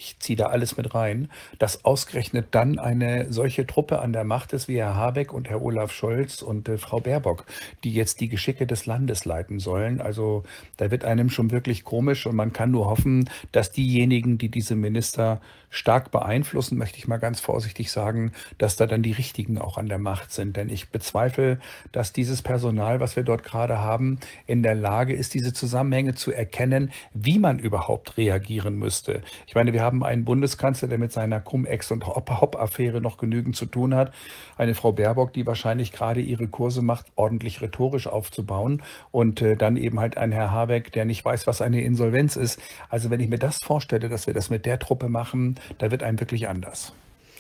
ich ziehe da alles mit rein, dass ausgerechnet dann eine solche Truppe an der Macht ist wie Herr Habeck und Herr Olaf Scholz und äh, Frau Baerbock, die jetzt die Geschicke des Landes leiten sollen. Also da wird einem schon wirklich komisch und man kann nur hoffen, dass diejenigen, die diese Minister stark beeinflussen, möchte ich mal ganz vorsichtig sagen, dass da dann die Richtigen auch an der Macht sind. Denn ich bezweifle, dass dieses Personal, was wir dort gerade haben, in der Lage ist, diese Zusammenhänge zu erkennen, wie man überhaupt reagieren müsste. Ich meine, wir haben einen Bundeskanzler, der mit seiner Cum-Ex- und Hop-Hop-Affäre noch genügend zu tun hat. Eine Frau Baerbock, die wahrscheinlich gerade ihre Kurse macht, ordentlich rhetorisch aufzubauen. Und äh, dann eben halt ein Herr Habeck, der nicht weiß, was eine Insolvenz ist. Also wenn ich mir das vorstelle, dass wir das mit der Truppe machen, da wird einem wirklich anders.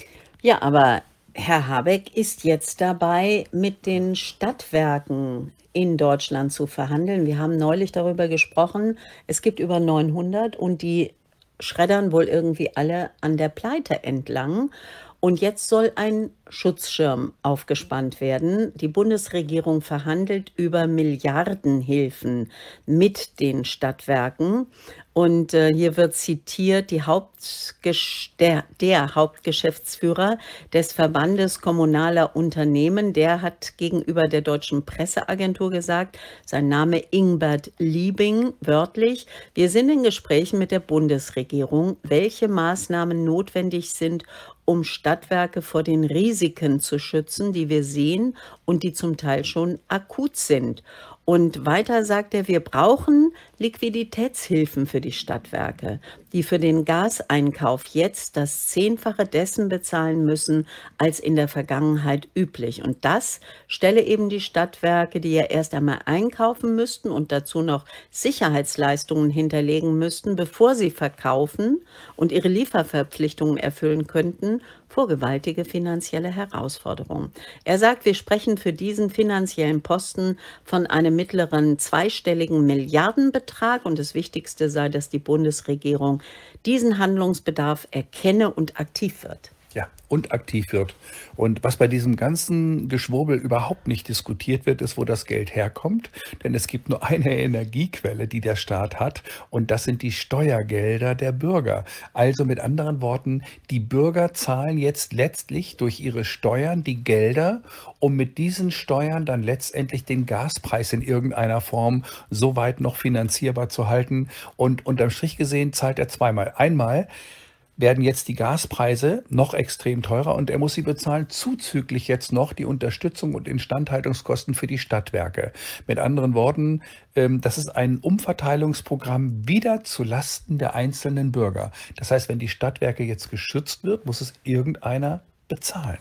Ja, aber Herr Habeck ist jetzt dabei, mit den Stadtwerken in Deutschland zu verhandeln. Wir haben neulich darüber gesprochen. Es gibt über neunhundert und die schreddern wohl irgendwie alle an der Pleite entlang. Und jetzt soll ein Schutzschirm aufgespannt werden. Die Bundesregierung verhandelt über Milliardenhilfen mit den Stadtwerken. Und äh, hier wird zitiert, die Hauptgesch der, der Hauptgeschäftsführer des Verbandes kommunaler Unternehmen, der hat gegenüber der Deutschen Presseagentur gesagt, sein Name Ingbert Liebing, wörtlich, wir sind in Gesprächen mit der Bundesregierung, welche Maßnahmen notwendig sind, um Stadtwerke vor den Risiken zu schützen, die wir sehen und die zum Teil schon akut sind. Und weiter sagt er, wir brauchen Liquiditätshilfen für die Stadtwerke, die für den Gaseinkauf jetzt das Zehnfache dessen bezahlen müssen als in der Vergangenheit üblich. Und das stelle eben die Stadtwerke, die ja erst einmal einkaufen müssten und dazu noch Sicherheitsleistungen hinterlegen müssten, bevor sie verkaufen und ihre Lieferverpflichtungen erfüllen könnten, vor gewaltige finanzielle Herausforderungen. Er sagt, wir sprechen für diesen finanziellen Posten von einem mittleren zweistelligen Milliardenbetrag und das Wichtigste sei, dass die Bundesregierung diesen Handlungsbedarf erkenne und aktiv wird. Ja, und aktiv wird. Und was bei diesem ganzen Geschwurbel überhaupt nicht diskutiert wird, ist, wo das Geld herkommt. Denn es gibt nur eine Energiequelle, die der Staat hat, und das sind die Steuergelder der Bürger. Also mit anderen Worten, die Bürger zahlen jetzt letztlich durch ihre Steuern die Gelder, um mit diesen Steuern dann letztendlich den Gaspreis in irgendeiner Form so weit noch finanzierbar zu halten. Und unterm Strich gesehen zahlt er zweimal. Einmal werden jetzt die Gaspreise noch extrem teurer und er muss sie bezahlen, zuzüglich jetzt noch die Unterstützung und Instandhaltungskosten für die Stadtwerke. Mit anderen Worten, ähm, das ist ein Umverteilungsprogramm wieder zu Lasten der einzelnen Bürger. Das heißt, wenn die Stadtwerke jetzt geschützt wird, muss es irgendeiner bezahlen.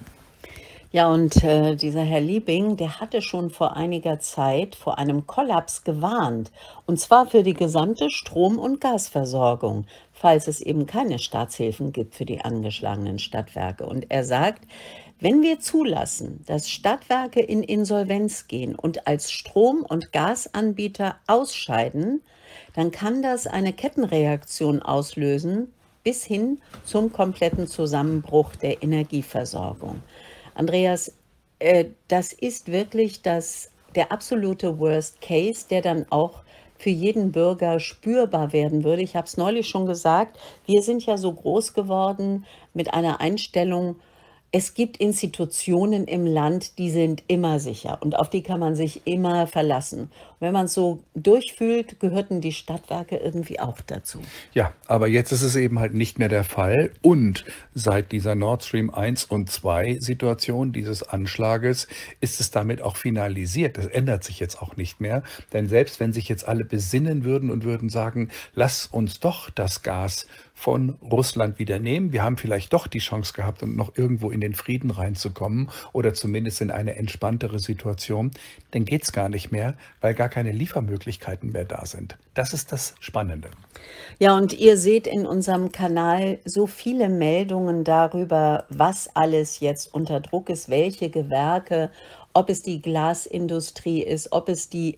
Ja, und äh, dieser Herr Liebing, der hatte schon vor einiger Zeit vor einem Kollaps gewarnt. Und zwar für die gesamte Strom- und Gasversorgung, falls es eben keine Staatshilfen gibt für die angeschlagenen Stadtwerke. Und er sagt, wenn wir zulassen, dass Stadtwerke in Insolvenz gehen und als Strom- und Gasanbieter ausscheiden, dann kann das eine Kettenreaktion auslösen bis hin zum kompletten Zusammenbruch der Energieversorgung. Andreas, äh, das ist wirklich das, der absolute Worst Case, der dann auch für jeden Bürger spürbar werden würde. Ich habe es neulich schon gesagt, wir sind ja so groß geworden mit einer Einstellung, es gibt Institutionen im Land, die sind immer sicher und auf die kann man sich immer verlassen. Und wenn man es so durchfühlt, gehörten die Stadtwerke irgendwie auch dazu. Ja, aber jetzt ist es eben halt nicht mehr der Fall. Und seit dieser Nord Stream eins und zwei Situation, dieses Anschlages, ist es damit auch finalisiert. Das ändert sich jetzt auch nicht mehr. Denn selbst wenn sich jetzt alle besinnen würden und würden sagen, lass uns doch das Gas von Russland wieder nehmen. Wir haben vielleicht doch die Chance gehabt, um noch irgendwo in den Frieden reinzukommen oder zumindest in eine entspanntere Situation. Dann geht es gar nicht mehr, weil gar keine Liefermöglichkeiten mehr da sind. Das ist das Spannende. Ja, und ihr seht in unserem Kanal so viele Meldungen darüber, was alles jetzt unter Druck ist, welche Gewerke, ob es die Glasindustrie ist, ob es die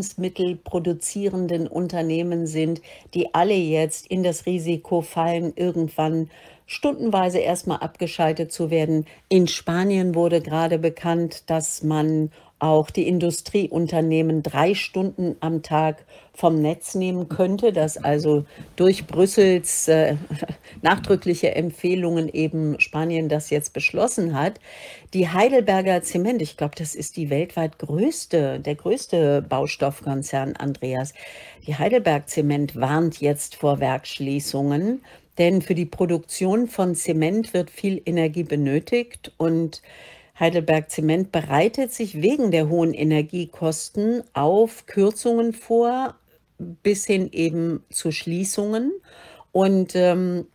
lebensmittelproduzierenden Unternehmen sind, die alle jetzt in das Risiko fallen, irgendwann stundenweise erstmal abgeschaltet zu werden. In Spanien wurde gerade bekannt, dass man auch die Industrieunternehmen drei Stunden am Tag vom Netz nehmen könnte, dass also durch Brüssels äh, nachdrückliche Empfehlungen eben Spanien das jetzt beschlossen hat. Die Heidelberger Zement, ich glaube, das ist die weltweit größte, der größte Baustoffkonzern, Andreas. Die Heidelberg Zement warnt jetzt vor Werksschließungen, denn für die Produktion von Zement wird viel Energie benötigt und Heidelberg Zement bereitet sich wegen der hohen Energiekosten auf Kürzungen vor, bis hin eben zu Schließungen. Und ähm,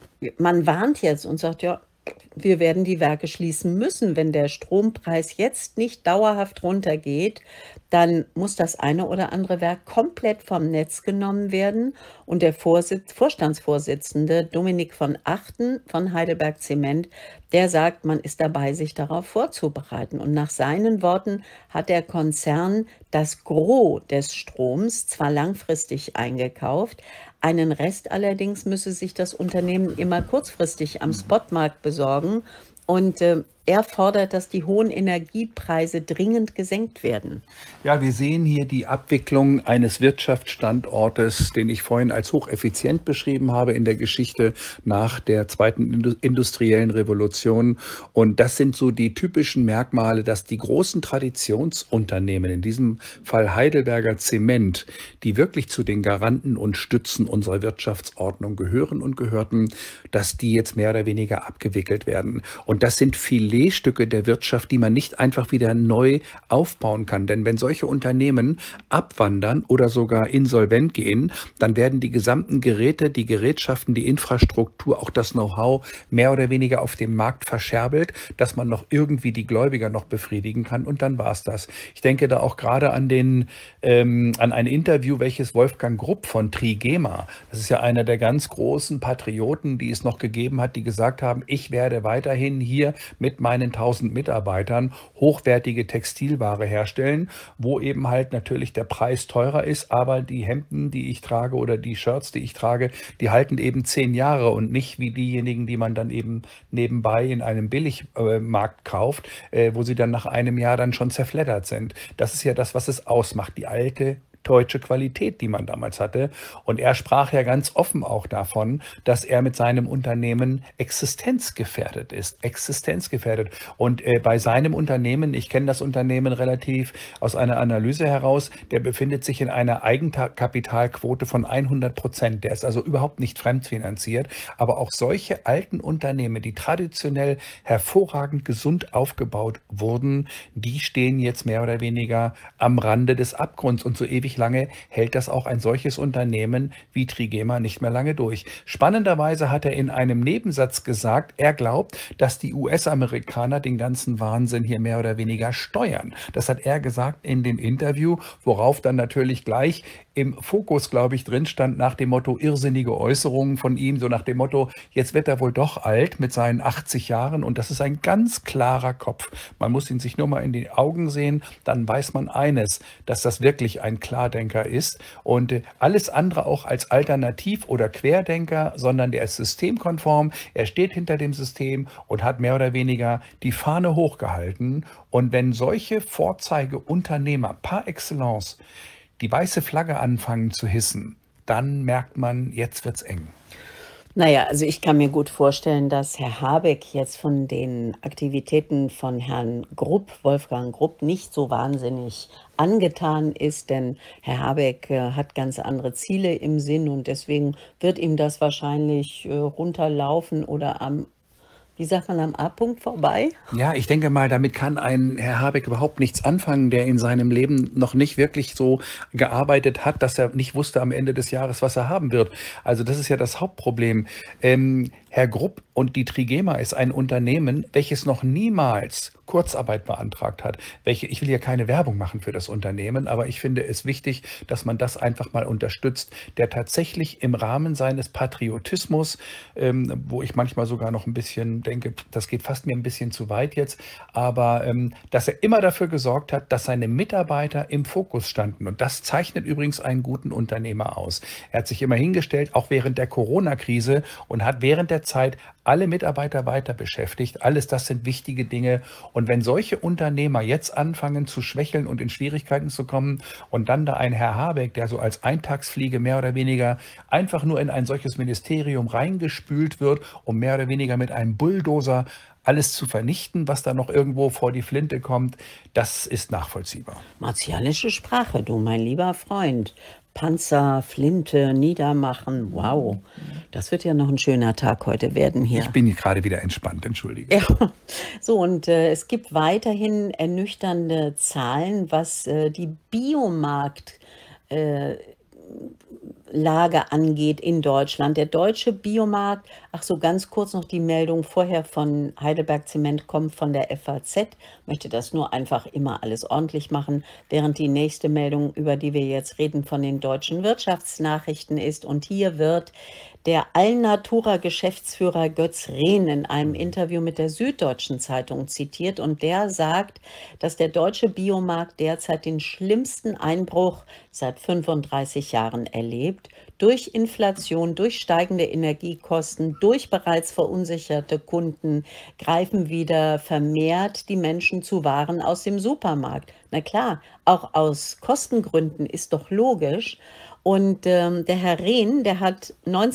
man warnt jetzt und sagt, ja, wir werden die Werke schließen müssen. Wenn der Strompreis jetzt nicht dauerhaft runtergeht, dann muss das eine oder andere Werk komplett vom Netz genommen werden. Und der Vorsitz, Vorstandsvorsitzende Dominik von Achten von Heidelberg Zement, der sagt, man ist dabei, sich darauf vorzubereiten. Und nach seinen Worten hat der Konzern das Gros des Stroms zwar langfristig eingekauft, einen Rest allerdings müsse sich das Unternehmen immer kurzfristig am Spotmarkt besorgen. Und äh, er fordert, dass die hohen Energiepreise dringend gesenkt werden. Ja, wir sehen hier die Abwicklung eines Wirtschaftsstandortes, den ich vorhin als hocheffizient beschrieben habe in der Geschichte nach der zweiten industriellen Revolution. Und das sind so die typischen Merkmale, dass die großen Traditionsunternehmen, in diesem Fall Heidelberger Zement, die wirklich zu den Garanten und Stützen unserer Wirtschaftsordnung gehören und gehörten, dass die jetzt mehr oder weniger abgewickelt werden. Und das sind Filetstücke der Wirtschaft, die man nicht einfach wieder neu aufbauen kann. Denn wenn solche Unternehmen abwandern oder sogar insolvent gehen, dann werden die gesamten Geräte, die Gerätschaften, die Infrastruktur, auch das Know-how mehr oder weniger auf dem Markt verscherbelt, dass man noch irgendwie die Gläubiger noch befriedigen kann und dann war es das. Ich denke da auch gerade an den ähm, an ein Interview, welches Wolfgang Grupp von Trigema, das ist ja einer der ganz großen Patrioten, die es noch gegeben hat, die gesagt haben, ich werde weiterhin hier mit meinen tausend Mitarbeitern hochwertige Textilware herstellen, wo eben halt natürlich der Preis teurer ist, aber die Hemden, die ich trage oder die Shirts, die ich trage, die halten eben zehn Jahre und nicht wie diejenigen, die man dann eben nebenbei in einem Billigmarkt kauft, äh, wo sie dann nach einem Jahr dann schon zerfleddert sind. Das ist ja das, was es ausmacht, die alte deutsche Qualität, die man damals hatte. Und er sprach ja ganz offen auch davon, dass er mit seinem Unternehmen existenzgefährdet ist. Existenzgefährdet. Und äh, bei seinem Unternehmen, ich kenne das Unternehmen relativ aus einer Analyse heraus, der befindet sich in einer Eigenkapitalquote von hundert Prozent. Der ist also überhaupt nicht fremdfinanziert. Aber auch solche alten Unternehmen, die traditionell hervorragend gesund aufgebaut wurden, die stehen jetzt mehr oder weniger am Rande des Abgrunds. Und so ewig lange hält das auch ein solches Unternehmen wie Trigema nicht mehr lange durch. Spannenderweise hat er in einem Nebensatz gesagt, er glaubt, dass die U S-Amerikaner den ganzen Wahnsinn hier mehr oder weniger steuern. Das hat er gesagt in dem Interview, worauf dann natürlich gleich im Fokus, glaube ich, drin stand nach dem Motto irrsinnige Äußerungen von ihm, so nach dem Motto, jetzt wird er wohl doch alt mit seinen achtzig Jahren und das ist ein ganz klarer Kopf. Man muss ihn sich nur mal in die Augen sehen, dann weiß man eines, dass das wirklich ein Klardenker ist und alles andere auch als Alternativ- oder Querdenker, sondern der ist systemkonform, er steht hinter dem System und hat mehr oder weniger die Fahne hochgehalten. Und wenn solche Vorzeigeunternehmer par excellence die weiße Flagge anfangen zu hissen, dann merkt man, jetzt wird's eng. Naja, also ich kann mir gut vorstellen, dass Herr Habeck jetzt von den Aktivitäten von Herrn Grupp, Wolfgang Grupp, nicht so wahnsinnig angetan ist, denn Herr Habeck äh, hat ganz andere Ziele im Sinn und deswegen wird ihm das wahrscheinlich äh, runterlaufen oder am Wie sagt man, am A-Punkt vorbei? Ja, ich denke mal, damit kann ein Herr Habeck überhaupt nichts anfangen, der in seinem Leben noch nicht wirklich so gearbeitet hat, dass er nicht wusste am Ende des Jahres, was er haben wird. Also das ist ja das Hauptproblem. Ähm, Herr Grupp und die Trigema ist ein Unternehmen, welches noch niemals Kurzarbeit beantragt hat. Welche, ich will ja keine Werbung machen für das Unternehmen, aber ich finde es wichtig, dass man das einfach mal unterstützt, der tatsächlich im Rahmen seines Patriotismus, ähm, wo ich manchmal sogar noch ein bisschen denke, das geht fast mir ein bisschen zu weit jetzt, aber ähm, dass er immer dafür gesorgt hat, dass seine Mitarbeiter im Fokus standen. Und das zeichnet übrigens einen guten Unternehmer aus. Er hat sich immer hingestellt, auch während der Corona-Krise und hat während der Zeit alle Mitarbeiter weiter beschäftigt. Alles das sind wichtige Dinge. Und wenn solche Unternehmer jetzt anfangen zu schwächeln und in Schwierigkeiten zu kommen und dann da ein Herr Habeck, der so als Eintagsfliege mehr oder weniger einfach nur in ein solches Ministerium reingespült wird, um mehr oder weniger mit einem Bulldozer alles zu vernichten, was da noch irgendwo vor die Flinte kommt, das ist nachvollziehbar. Martialische Sprache, du mein lieber Freund. Panzer, Flinte, niedermachen, wow. Das wird ja noch ein schöner Tag heute werden hier. Ich bin hier gerade wieder entspannt, entschuldige. Ja, so und äh, es gibt weiterhin ernüchternde Zahlen, was äh, die Biomarkt äh, Lage angeht in Deutschland. Der deutsche Biomarkt, ach so, ganz kurz noch die Meldung vorher von Heidelberg Zement kommt von der F A Z, möchte das nur einfach immer alles ordentlich machen, während die nächste Meldung, über die wir jetzt reden, von den deutschen Wirtschaftsnachrichten ist. Und hier wird der Alnatura-Geschäftsführer Götz Rehn in einem Interview mit der Süddeutschen Zeitung zitiert und der sagt, dass der deutsche Biomarkt derzeit den schlimmsten Einbruch seit fünfunddreißig Jahren erlebt. Durch Inflation, durch steigende Energiekosten, durch bereits verunsicherte Kunden greifen wieder vermehrt die Menschen zu Waren aus dem Supermarkt. Na klar, auch aus Kostengründen ist doch logisch. Und ähm, der Herr Rehn, der hat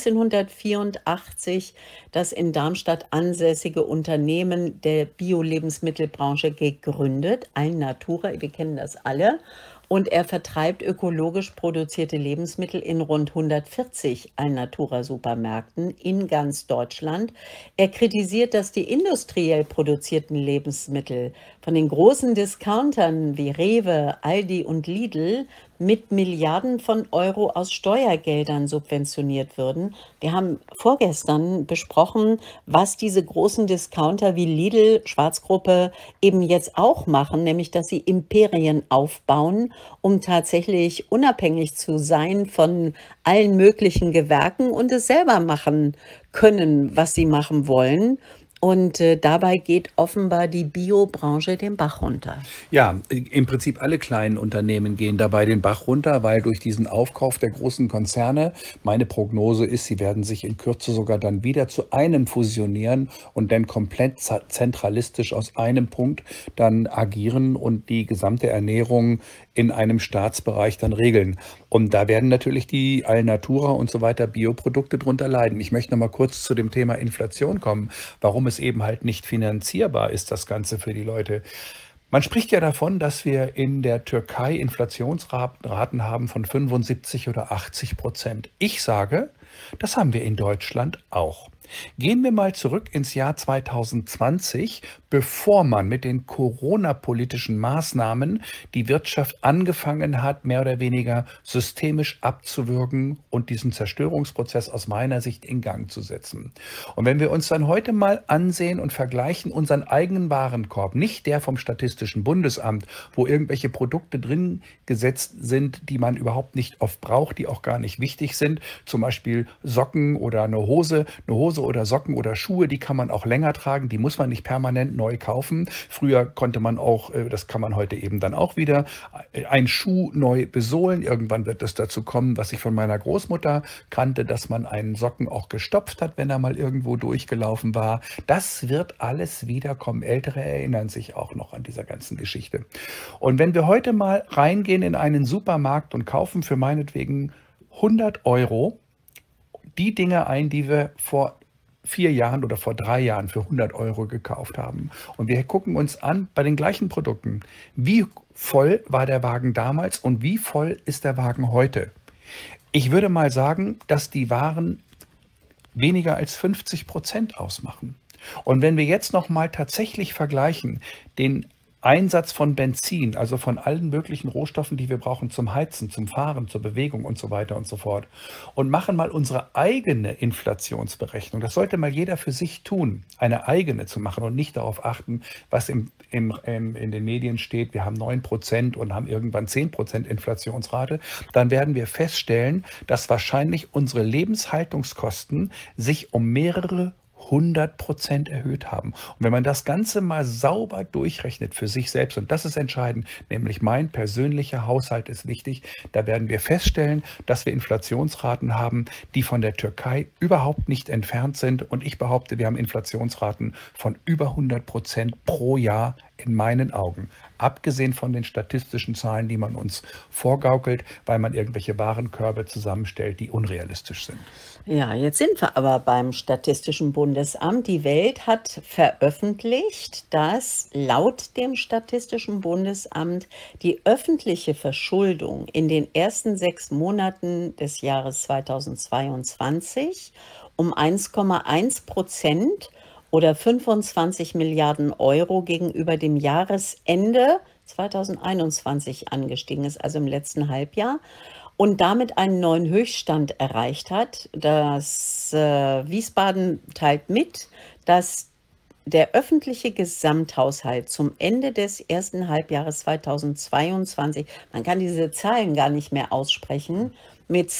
neunzehnhundertvierundachtzig das in Darmstadt ansässige Unternehmen der Bio-Lebensmittelbranche gegründet, Alnatura, wir kennen das alle. Und er vertreibt ökologisch produzierte Lebensmittel in rund hundertvierzig Alnatura-Supermärkten in ganz Deutschland. Er kritisiert, dass die industriell produzierten Lebensmittel von den großen Discountern wie Rewe, Aldi und Lidl mit Milliarden von Euro aus Steuergeldern subventioniert würden. Wir haben vorgestern besprochen, was diese großen Discounter wie Lidl, Schwarzgruppe eben jetzt auch machen, nämlich dass sie Imperien aufbauen, um tatsächlich unabhängig zu sein von allen möglichen Gewerken und es selber machen können, was sie machen wollen. Und äh, dabei geht offenbar die Biobranche den Bach runter. Ja, im Prinzip alle kleinen Unternehmen gehen dabei den Bach runter, weil durch diesen Aufkauf der großen Konzerne, meine Prognose ist, sie werden sich in Kürze sogar dann wieder zu einem fusionieren und dann komplett zentralistisch aus einem Punkt dann agieren und die gesamte Ernährung in einem Staatsbereich dann regeln. Und da werden natürlich die Alnatura und so weiter Bioprodukte drunter leiden. Ich möchte noch mal kurz zu dem Thema Inflation kommen, warum es eben halt nicht finanzierbar ist, das Ganze für die Leute. Man spricht ja davon, dass wir in der Türkei Inflationsraten haben von fünfundsiebzig oder achtzig Prozent. Ich sage, das haben wir in Deutschland auch. Gehen wir mal zurück ins Jahr zweitausendzwanzig, bevor man mit den Corona-politischen Maßnahmen die Wirtschaft angefangen hat, mehr oder weniger systemisch abzuwürgen und diesen Zerstörungsprozess aus meiner Sicht in Gang zu setzen. Und wenn wir uns dann heute mal ansehen und vergleichen unseren eigenen Warenkorb, nicht der vom Statistischen Bundesamt, wo irgendwelche Produkte drin gesetzt sind, die man überhaupt nicht oft braucht, die auch gar nicht wichtig sind, zum Beispiel Socken oder eine Hose, eine Hose oder Socken oder Schuhe, die kann man auch länger tragen, die muss man nicht permanent neu kaufen. Früher konnte man auch, das kann man heute eben dann auch wieder, einen Schuh neu besohlen. Irgendwann wird es dazu kommen, was ich von meiner Großmutter kannte, dass man einen Socken auch gestopft hat, wenn er mal irgendwo durchgelaufen war. Das wird alles wiederkommen. Ältere erinnern sich auch noch an dieser ganzen Geschichte. Und wenn wir heute mal reingehen in einen Supermarkt und kaufen für meinetwegen hundert Euro die Dinge ein, die wir vor vier Jahren oder vor drei Jahren für hundert Euro gekauft haben. Und wir gucken uns an bei den gleichen Produkten, wie voll war der Wagen damals und wie voll ist der Wagen heute. Ich würde mal sagen, dass die Waren weniger als fünfzig Prozent ausmachen. Und wenn wir jetzt noch mal tatsächlich vergleichen, den Einsatz von Benzin, also von allen möglichen Rohstoffen, die wir brauchen zum Heizen, zum Fahren, zur Bewegung und so weiter und so fort. Und machen mal unsere eigene Inflationsberechnung. Das sollte mal jeder für sich tun, eine eigene zu machen und nicht darauf achten, was im, im, im, in den Medien steht. Wir haben neun Prozent und haben irgendwann zehn Prozent Inflationsrate. Dann werden wir feststellen, dass wahrscheinlich unsere Lebenshaltungskosten sich um mehrere hundert Prozent erhöht haben. Und wenn man das Ganze mal sauber durchrechnet für sich selbst, und das ist entscheidend, nämlich mein persönlicher Haushalt ist wichtig, da werden wir feststellen, dass wir Inflationsraten haben, die von der Türkei überhaupt nicht entfernt sind. Und ich behaupte, wir haben Inflationsraten von über hundert Prozent pro Jahr in meinen Augen. Abgesehen von den statistischen Zahlen, die man uns vorgaukelt, weil man irgendwelche Warenkörbe zusammenstellt, die unrealistisch sind. Ja, jetzt sind wir aber beim Statistischen Bundesamt. Die Welt hat veröffentlicht, dass laut dem Statistischen Bundesamt die öffentliche Verschuldung in den ersten sechs Monaten des Jahres zweitausendzweiundzwanzig um eins Komma eins Prozent oder fünfundzwanzig Milliarden Euro gegenüber dem Jahresende zweitausendeinundzwanzig angestiegen ist, also im letzten Halbjahr, und damit einen neuen Höchststand erreicht hat. Das äh, Wiesbaden teilt mit, dass der öffentliche Gesamthaushalt zum Ende des ersten Halbjahres zweitausendzweiundzwanzig, man kann diese Zahlen gar nicht mehr aussprechen, mit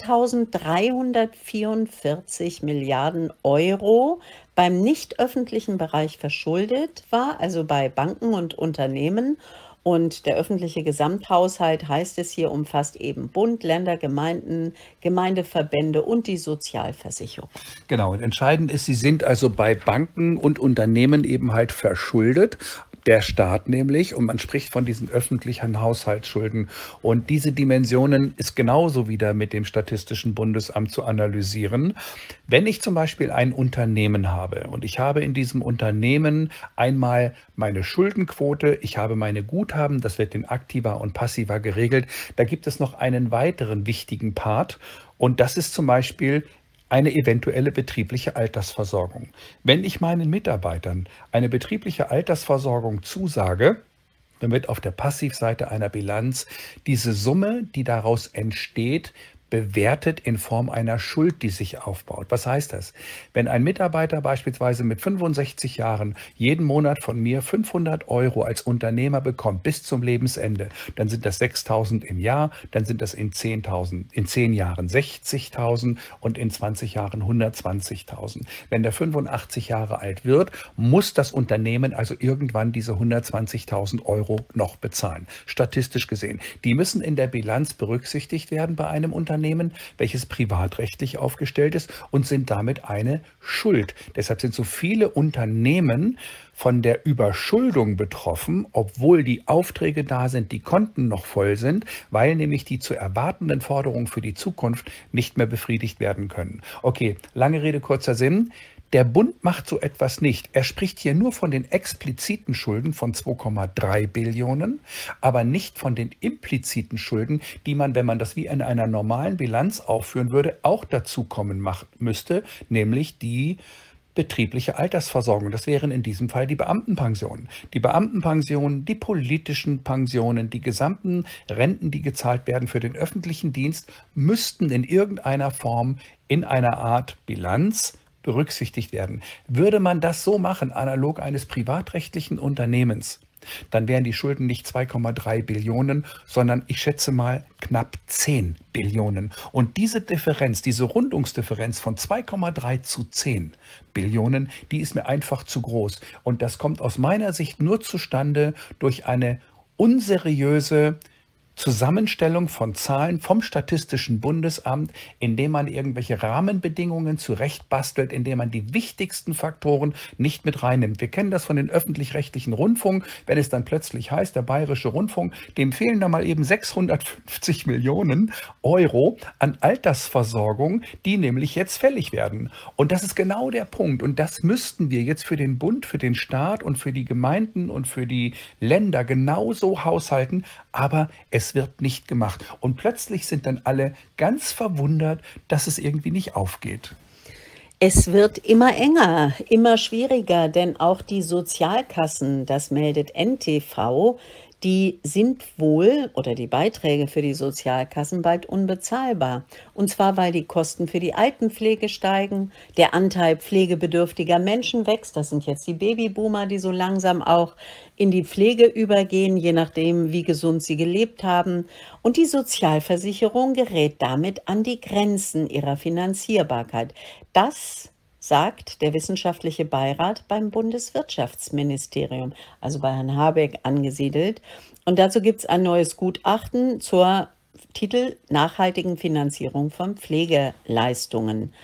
zweitausenddreihundertvierundvierzig Milliarden Euro beim nicht öffentlichen Bereich verschuldet war, also bei Banken und Unternehmen. Und der öffentliche Gesamthaushalt, heißt es hier, umfasst eben Bund, Länder, Gemeinden, Gemeindeverbände und die Sozialversicherung. Genau, und entscheidend ist, sie sind also bei Banken und Unternehmen eben halt verschuldet. Der Staat nämlich, und man spricht von diesen öffentlichen Haushaltsschulden. Und diese Dimensionen ist genauso wieder mit dem Statistischen Bundesamt zu analysieren. Wenn ich zum Beispiel ein Unternehmen habe und ich habe in diesem Unternehmen einmal meine Schuldenquote, ich habe meine Guthaben, das wird in aktiver und passiver geregelt. Da gibt es noch einen weiteren wichtigen Part, und das ist zum Beispiel eine eventuelle betriebliche Altersversorgung. Wenn ich meinen Mitarbeitern eine betriebliche Altersversorgung zusage, dann wird auf der Passivseite einer Bilanz diese Summe, die daraus entsteht, bewertet in Form einer Schuld, die sich aufbaut. Was heißt das? Wenn ein Mitarbeiter beispielsweise mit fünfundsechzig Jahren jeden Monat von mir fünfhundert Euro als Unternehmer bekommt bis zum Lebensende, dann sind das sechstausend im Jahr, dann sind das in zehntausend, in zehn Jahren sechzigtausend und in zwanzig Jahren hundertzwanzigtausend. Wenn der fünfundachtzig Jahre alt wird, muss das Unternehmen also irgendwann diese hundertzwanzigtausend Euro noch bezahlen. Statistisch gesehen. Die müssen in der Bilanz berücksichtigt werden bei einem Unternehmen, welches privatrechtlich aufgestellt ist, und sind damit eine Schuld. Deshalb sind so viele Unternehmen von der Überschuldung betroffen, obwohl die Aufträge da sind, die Konten noch voll sind, weil nämlich die zu erwartenden Forderungen für die Zukunft nicht mehr befriedigt werden können. Okay, lange Rede, kurzer Sinn. Der Bund macht so etwas nicht. Er spricht hier nur von den expliziten Schulden von zwei Komma drei Billionen, aber nicht von den impliziten Schulden, die man, wenn man das wie in einer normalen Bilanz aufführen würde, auch dazukommen macht, müsste, nämlich die betriebliche Altersversorgung. Das wären in diesem Fall die Beamtenpensionen. Die Beamtenpensionen, die politischen Pensionen, die gesamten Renten, die gezahlt werden für den öffentlichen Dienst, müssten in irgendeiner Form in einer Art Bilanz berücksichtigt werden. Würde man das so machen, analog eines privatrechtlichen Unternehmens, dann wären die Schulden nicht zwei Komma drei Billionen, sondern ich schätze mal knapp zehn Billionen. Und diese Differenz, diese Rundungsdifferenz von zwei Komma drei zu zehn Billionen, die ist mir einfach zu groß. Und das kommt aus meiner Sicht nur zustande durch eine unseriöse Zusammenstellung von Zahlen vom Statistischen Bundesamt, indem man irgendwelche Rahmenbedingungen zurechtbastelt, indem man die wichtigsten Faktoren nicht mit reinnimmt. Wir kennen das von den öffentlich-rechtlichen Rundfunk, wenn es dann plötzlich heißt, der Bayerische Rundfunk, dem fehlen da mal eben sechshundertfünfzig Millionen Euro an Altersversorgung, die nämlich jetzt fällig werden. Und das ist genau der Punkt. Und das müssten wir jetzt für den Bund, für den Staat und für die Gemeinden und für die Länder genauso haushalten, aber es Es wird nicht gemacht. Und plötzlich sind dann alle ganz verwundert, dass es irgendwie nicht aufgeht. Es wird immer enger, immer schwieriger, denn auch die Sozialkassen, das meldet N T V, die sind wohl, oder die Beiträge für die Sozialkassen, bald unbezahlbar. Und zwar, weil die Kosten für die Altenpflege steigen, der Anteil pflegebedürftiger Menschen wächst. Das sind jetzt die Babyboomer, die so langsam auch in die Pflege übergehen, je nachdem, wie gesund sie gelebt haben. Und die Sozialversicherung gerät damit an die Grenzen ihrer Finanzierbarkeit. Das sagt der wissenschaftliche Beirat beim Bundeswirtschaftsministerium, also bei Herrn Habeck angesiedelt. Und dazu gibt es ein neues Gutachten zur Titel nachhaltigen Finanzierung von Pflegeleistungen.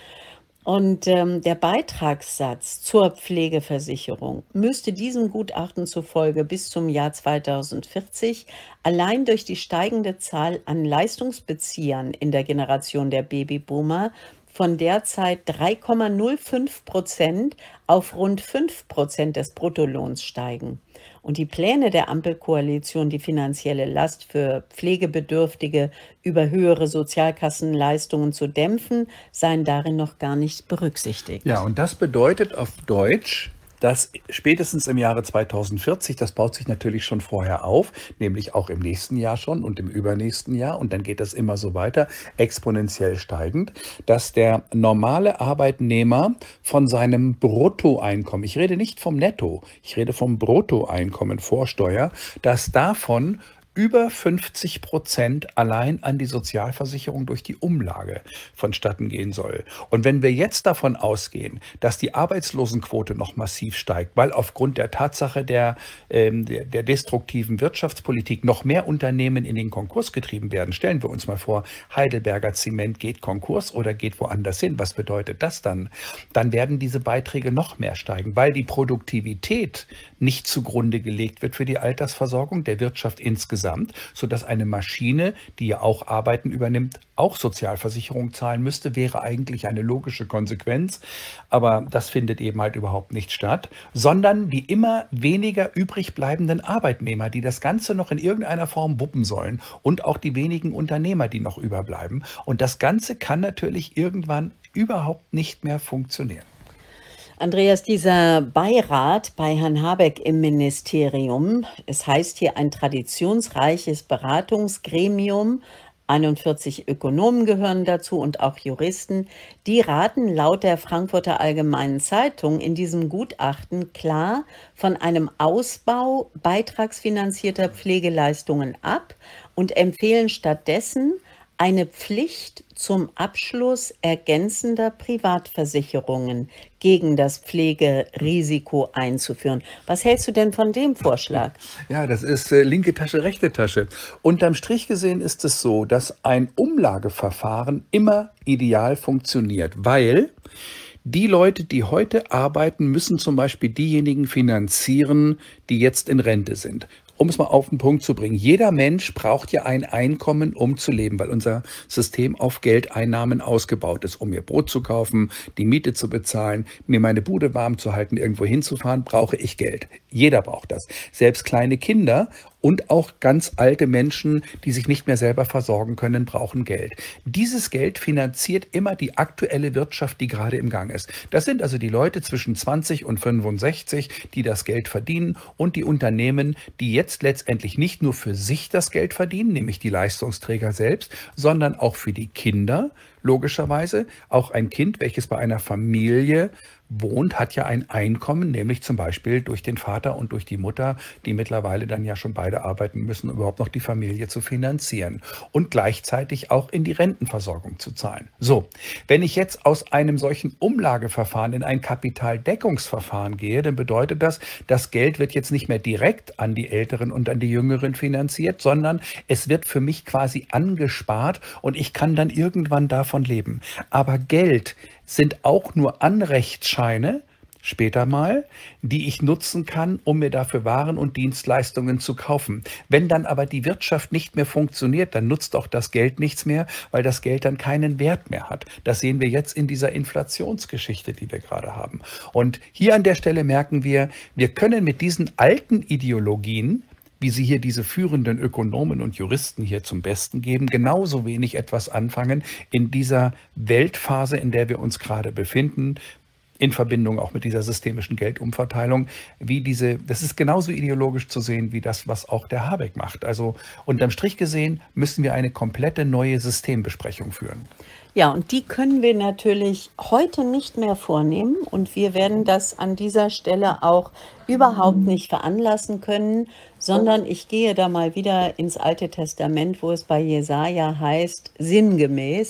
Und ähm, der Beitragssatz zur Pflegeversicherung müsste diesem Gutachten zufolge bis zum Jahr zweitausendvierzig allein durch die steigende Zahl an Leistungsbeziehern in der Generation der Babyboomer von derzeit drei Komma null fünf Prozent auf rund fünf Prozent des Bruttolohns steigen. Und die Pläne der Ampelkoalition, die finanzielle Last für Pflegebedürftige über höhere Sozialkassenleistungen zu dämpfen, seien darin noch gar nicht berücksichtigt. Ja, und das bedeutet auf Deutsch, dass spätestens im Jahre zweitausendvierzig, das baut sich natürlich schon vorher auf, nämlich auch im nächsten Jahr schon und im übernächsten Jahr, und dann geht das immer so weiter, exponentiell steigend, dass der normale Arbeitnehmer von seinem Bruttoeinkommen, ich rede nicht vom Netto, ich rede vom Bruttoeinkommen vor Steuer, dass davon über fünfzig Prozent allein an die Sozialversicherung durch die Umlage vonstatten gehen soll. Und wenn wir jetzt davon ausgehen, dass die Arbeitslosenquote noch massiv steigt, weil aufgrund der Tatsache der, ähm, der, der destruktiven Wirtschaftspolitik noch mehr Unternehmen in den Konkurs getrieben werden, stellen wir uns mal vor, Heidelberger Zement geht Konkurs oder geht woanders hin. Was bedeutet das dann? Dann werden diese Beiträge noch mehr steigen, weil die Produktivität nicht zugrunde gelegt wird für die Altersversorgung der Wirtschaft insgesamt, sodass eine Maschine, die ja auch Arbeiten übernimmt, auch Sozialversicherung zahlen müsste, wäre eigentlich eine logische Konsequenz. Aber das findet eben halt überhaupt nicht statt, sondern die immer weniger übrig bleibenden Arbeitnehmer, die das Ganze noch in irgendeiner Form wuppen sollen, und auch die wenigen Unternehmer, die noch überbleiben. Und das Ganze kann natürlich irgendwann überhaupt nicht mehr funktionieren. Andreas, dieser Beirat bei Herrn Habeck im Ministerium, es heißt hier ein traditionsreiches Beratungsgremium, einundvierzig Ökonomen gehören dazu und auch Juristen, die raten laut der Frankfurter Allgemeinen Zeitung in diesem Gutachten klar von einem Ausbau beitragsfinanzierter Pflegeleistungen ab und empfehlen stattdessen eine Pflicht zum Abschluss ergänzender Privatversicherungen gegen das Pflegerisiko einzuführen. Was hältst du denn von dem Vorschlag? Ja, das ist äh, linke Tasche, rechte Tasche. Unterm Strich gesehen ist es so, dass ein Umlageverfahren immer ideal funktioniert, weil die Leute, die heute arbeiten, müssen zum Beispiel diejenigen finanzieren, die jetzt in Rente sind. Um es mal auf den Punkt zu bringen, jeder Mensch braucht ja ein Einkommen, um zu leben, weil unser System auf Geldeinnahmen ausgebaut ist. Um mir Brot zu kaufen, die Miete zu bezahlen, mir meine Bude warm zu halten, irgendwo hinzufahren, brauche ich Geld. Jeder braucht das. Selbst kleine Kinder und auch ganz alte Menschen, die sich nicht mehr selber versorgen können, brauchen Geld. Dieses Geld finanziert immer die aktuelle Wirtschaft, die gerade im Gang ist. Das sind also die Leute zwischen zwanzig und fünfundsechzig, die das Geld verdienen, und die Unternehmen, die jetzt letztendlich nicht nur für sich das Geld verdienen, nämlich die Leistungsträger selbst, sondern auch für die Kinder. Logischerweise auch ein Kind, welches bei einer Familie wohnt, hat ja ein Einkommen, nämlich zum Beispiel durch den Vater und durch die Mutter, die mittlerweile dann ja schon beide arbeiten müssen, um überhaupt noch die Familie zu finanzieren und gleichzeitig auch in die Rentenversorgung zu zahlen. So, wenn ich jetzt aus einem solchen Umlageverfahren in ein Kapitaldeckungsverfahren gehe, dann bedeutet das, das Geld wird jetzt nicht mehr direkt an die Älteren und an die Jüngeren finanziert, sondern es wird für mich quasi angespart und ich kann dann irgendwann davon leben. Aber Geld sind auch nur Anrechtsscheine, später mal, die ich nutzen kann, um mir dafür Waren und Dienstleistungen zu kaufen. Wenn dann aber die Wirtschaft nicht mehr funktioniert, dann nutzt auch das Geld nichts mehr, weil das Geld dann keinen Wert mehr hat. Das sehen wir jetzt in dieser Inflationsgeschichte, die wir gerade haben. Und hier an der Stelle merken wir, wir können mit diesen alten Ideologien, wie sie hier diese führenden Ökonomen und Juristen hier zum Besten geben, genauso wenig etwas anfangen in dieser Weltphase, in der wir uns gerade befinden, in Verbindung auch mit dieser systemischen Geldumverteilung, wie diese, das ist genauso ideologisch zu sehen wie das, was auch der Habeck macht. Also unterm Strich gesehen müssen wir eine komplette neue Systembesprechung führen. Ja, und die können wir natürlich heute nicht mehr vornehmen, und wir werden das an dieser Stelle auch überhaupt nicht veranlassen können, sondern ich gehe da mal wieder ins Alte Testament, wo es bei Jesaja heißt, sinngemäß: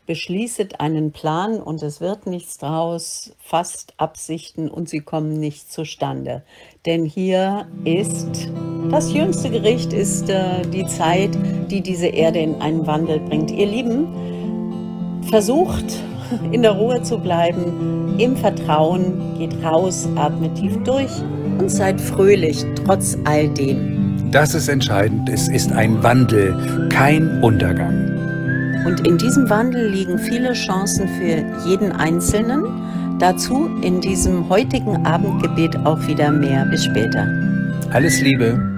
beschließet einen Plan und es wird nichts draus, fasst Absichten und sie kommen nicht zustande. Denn hier ist das jüngste Gericht, ist äh, die Zeit, die diese Erde in einen Wandel bringt. Ihr Lieben, versucht in der Ruhe zu bleiben, im Vertrauen, geht raus, atmet tief durch und seid fröhlich trotz all dem. Das ist entscheidend. Es ist ein Wandel, kein Untergang. Und in diesem Wandel liegen viele Chancen für jeden Einzelnen. Dazu in diesem heutigen Abendgebet auch wieder mehr. Bis später. Alles Liebe.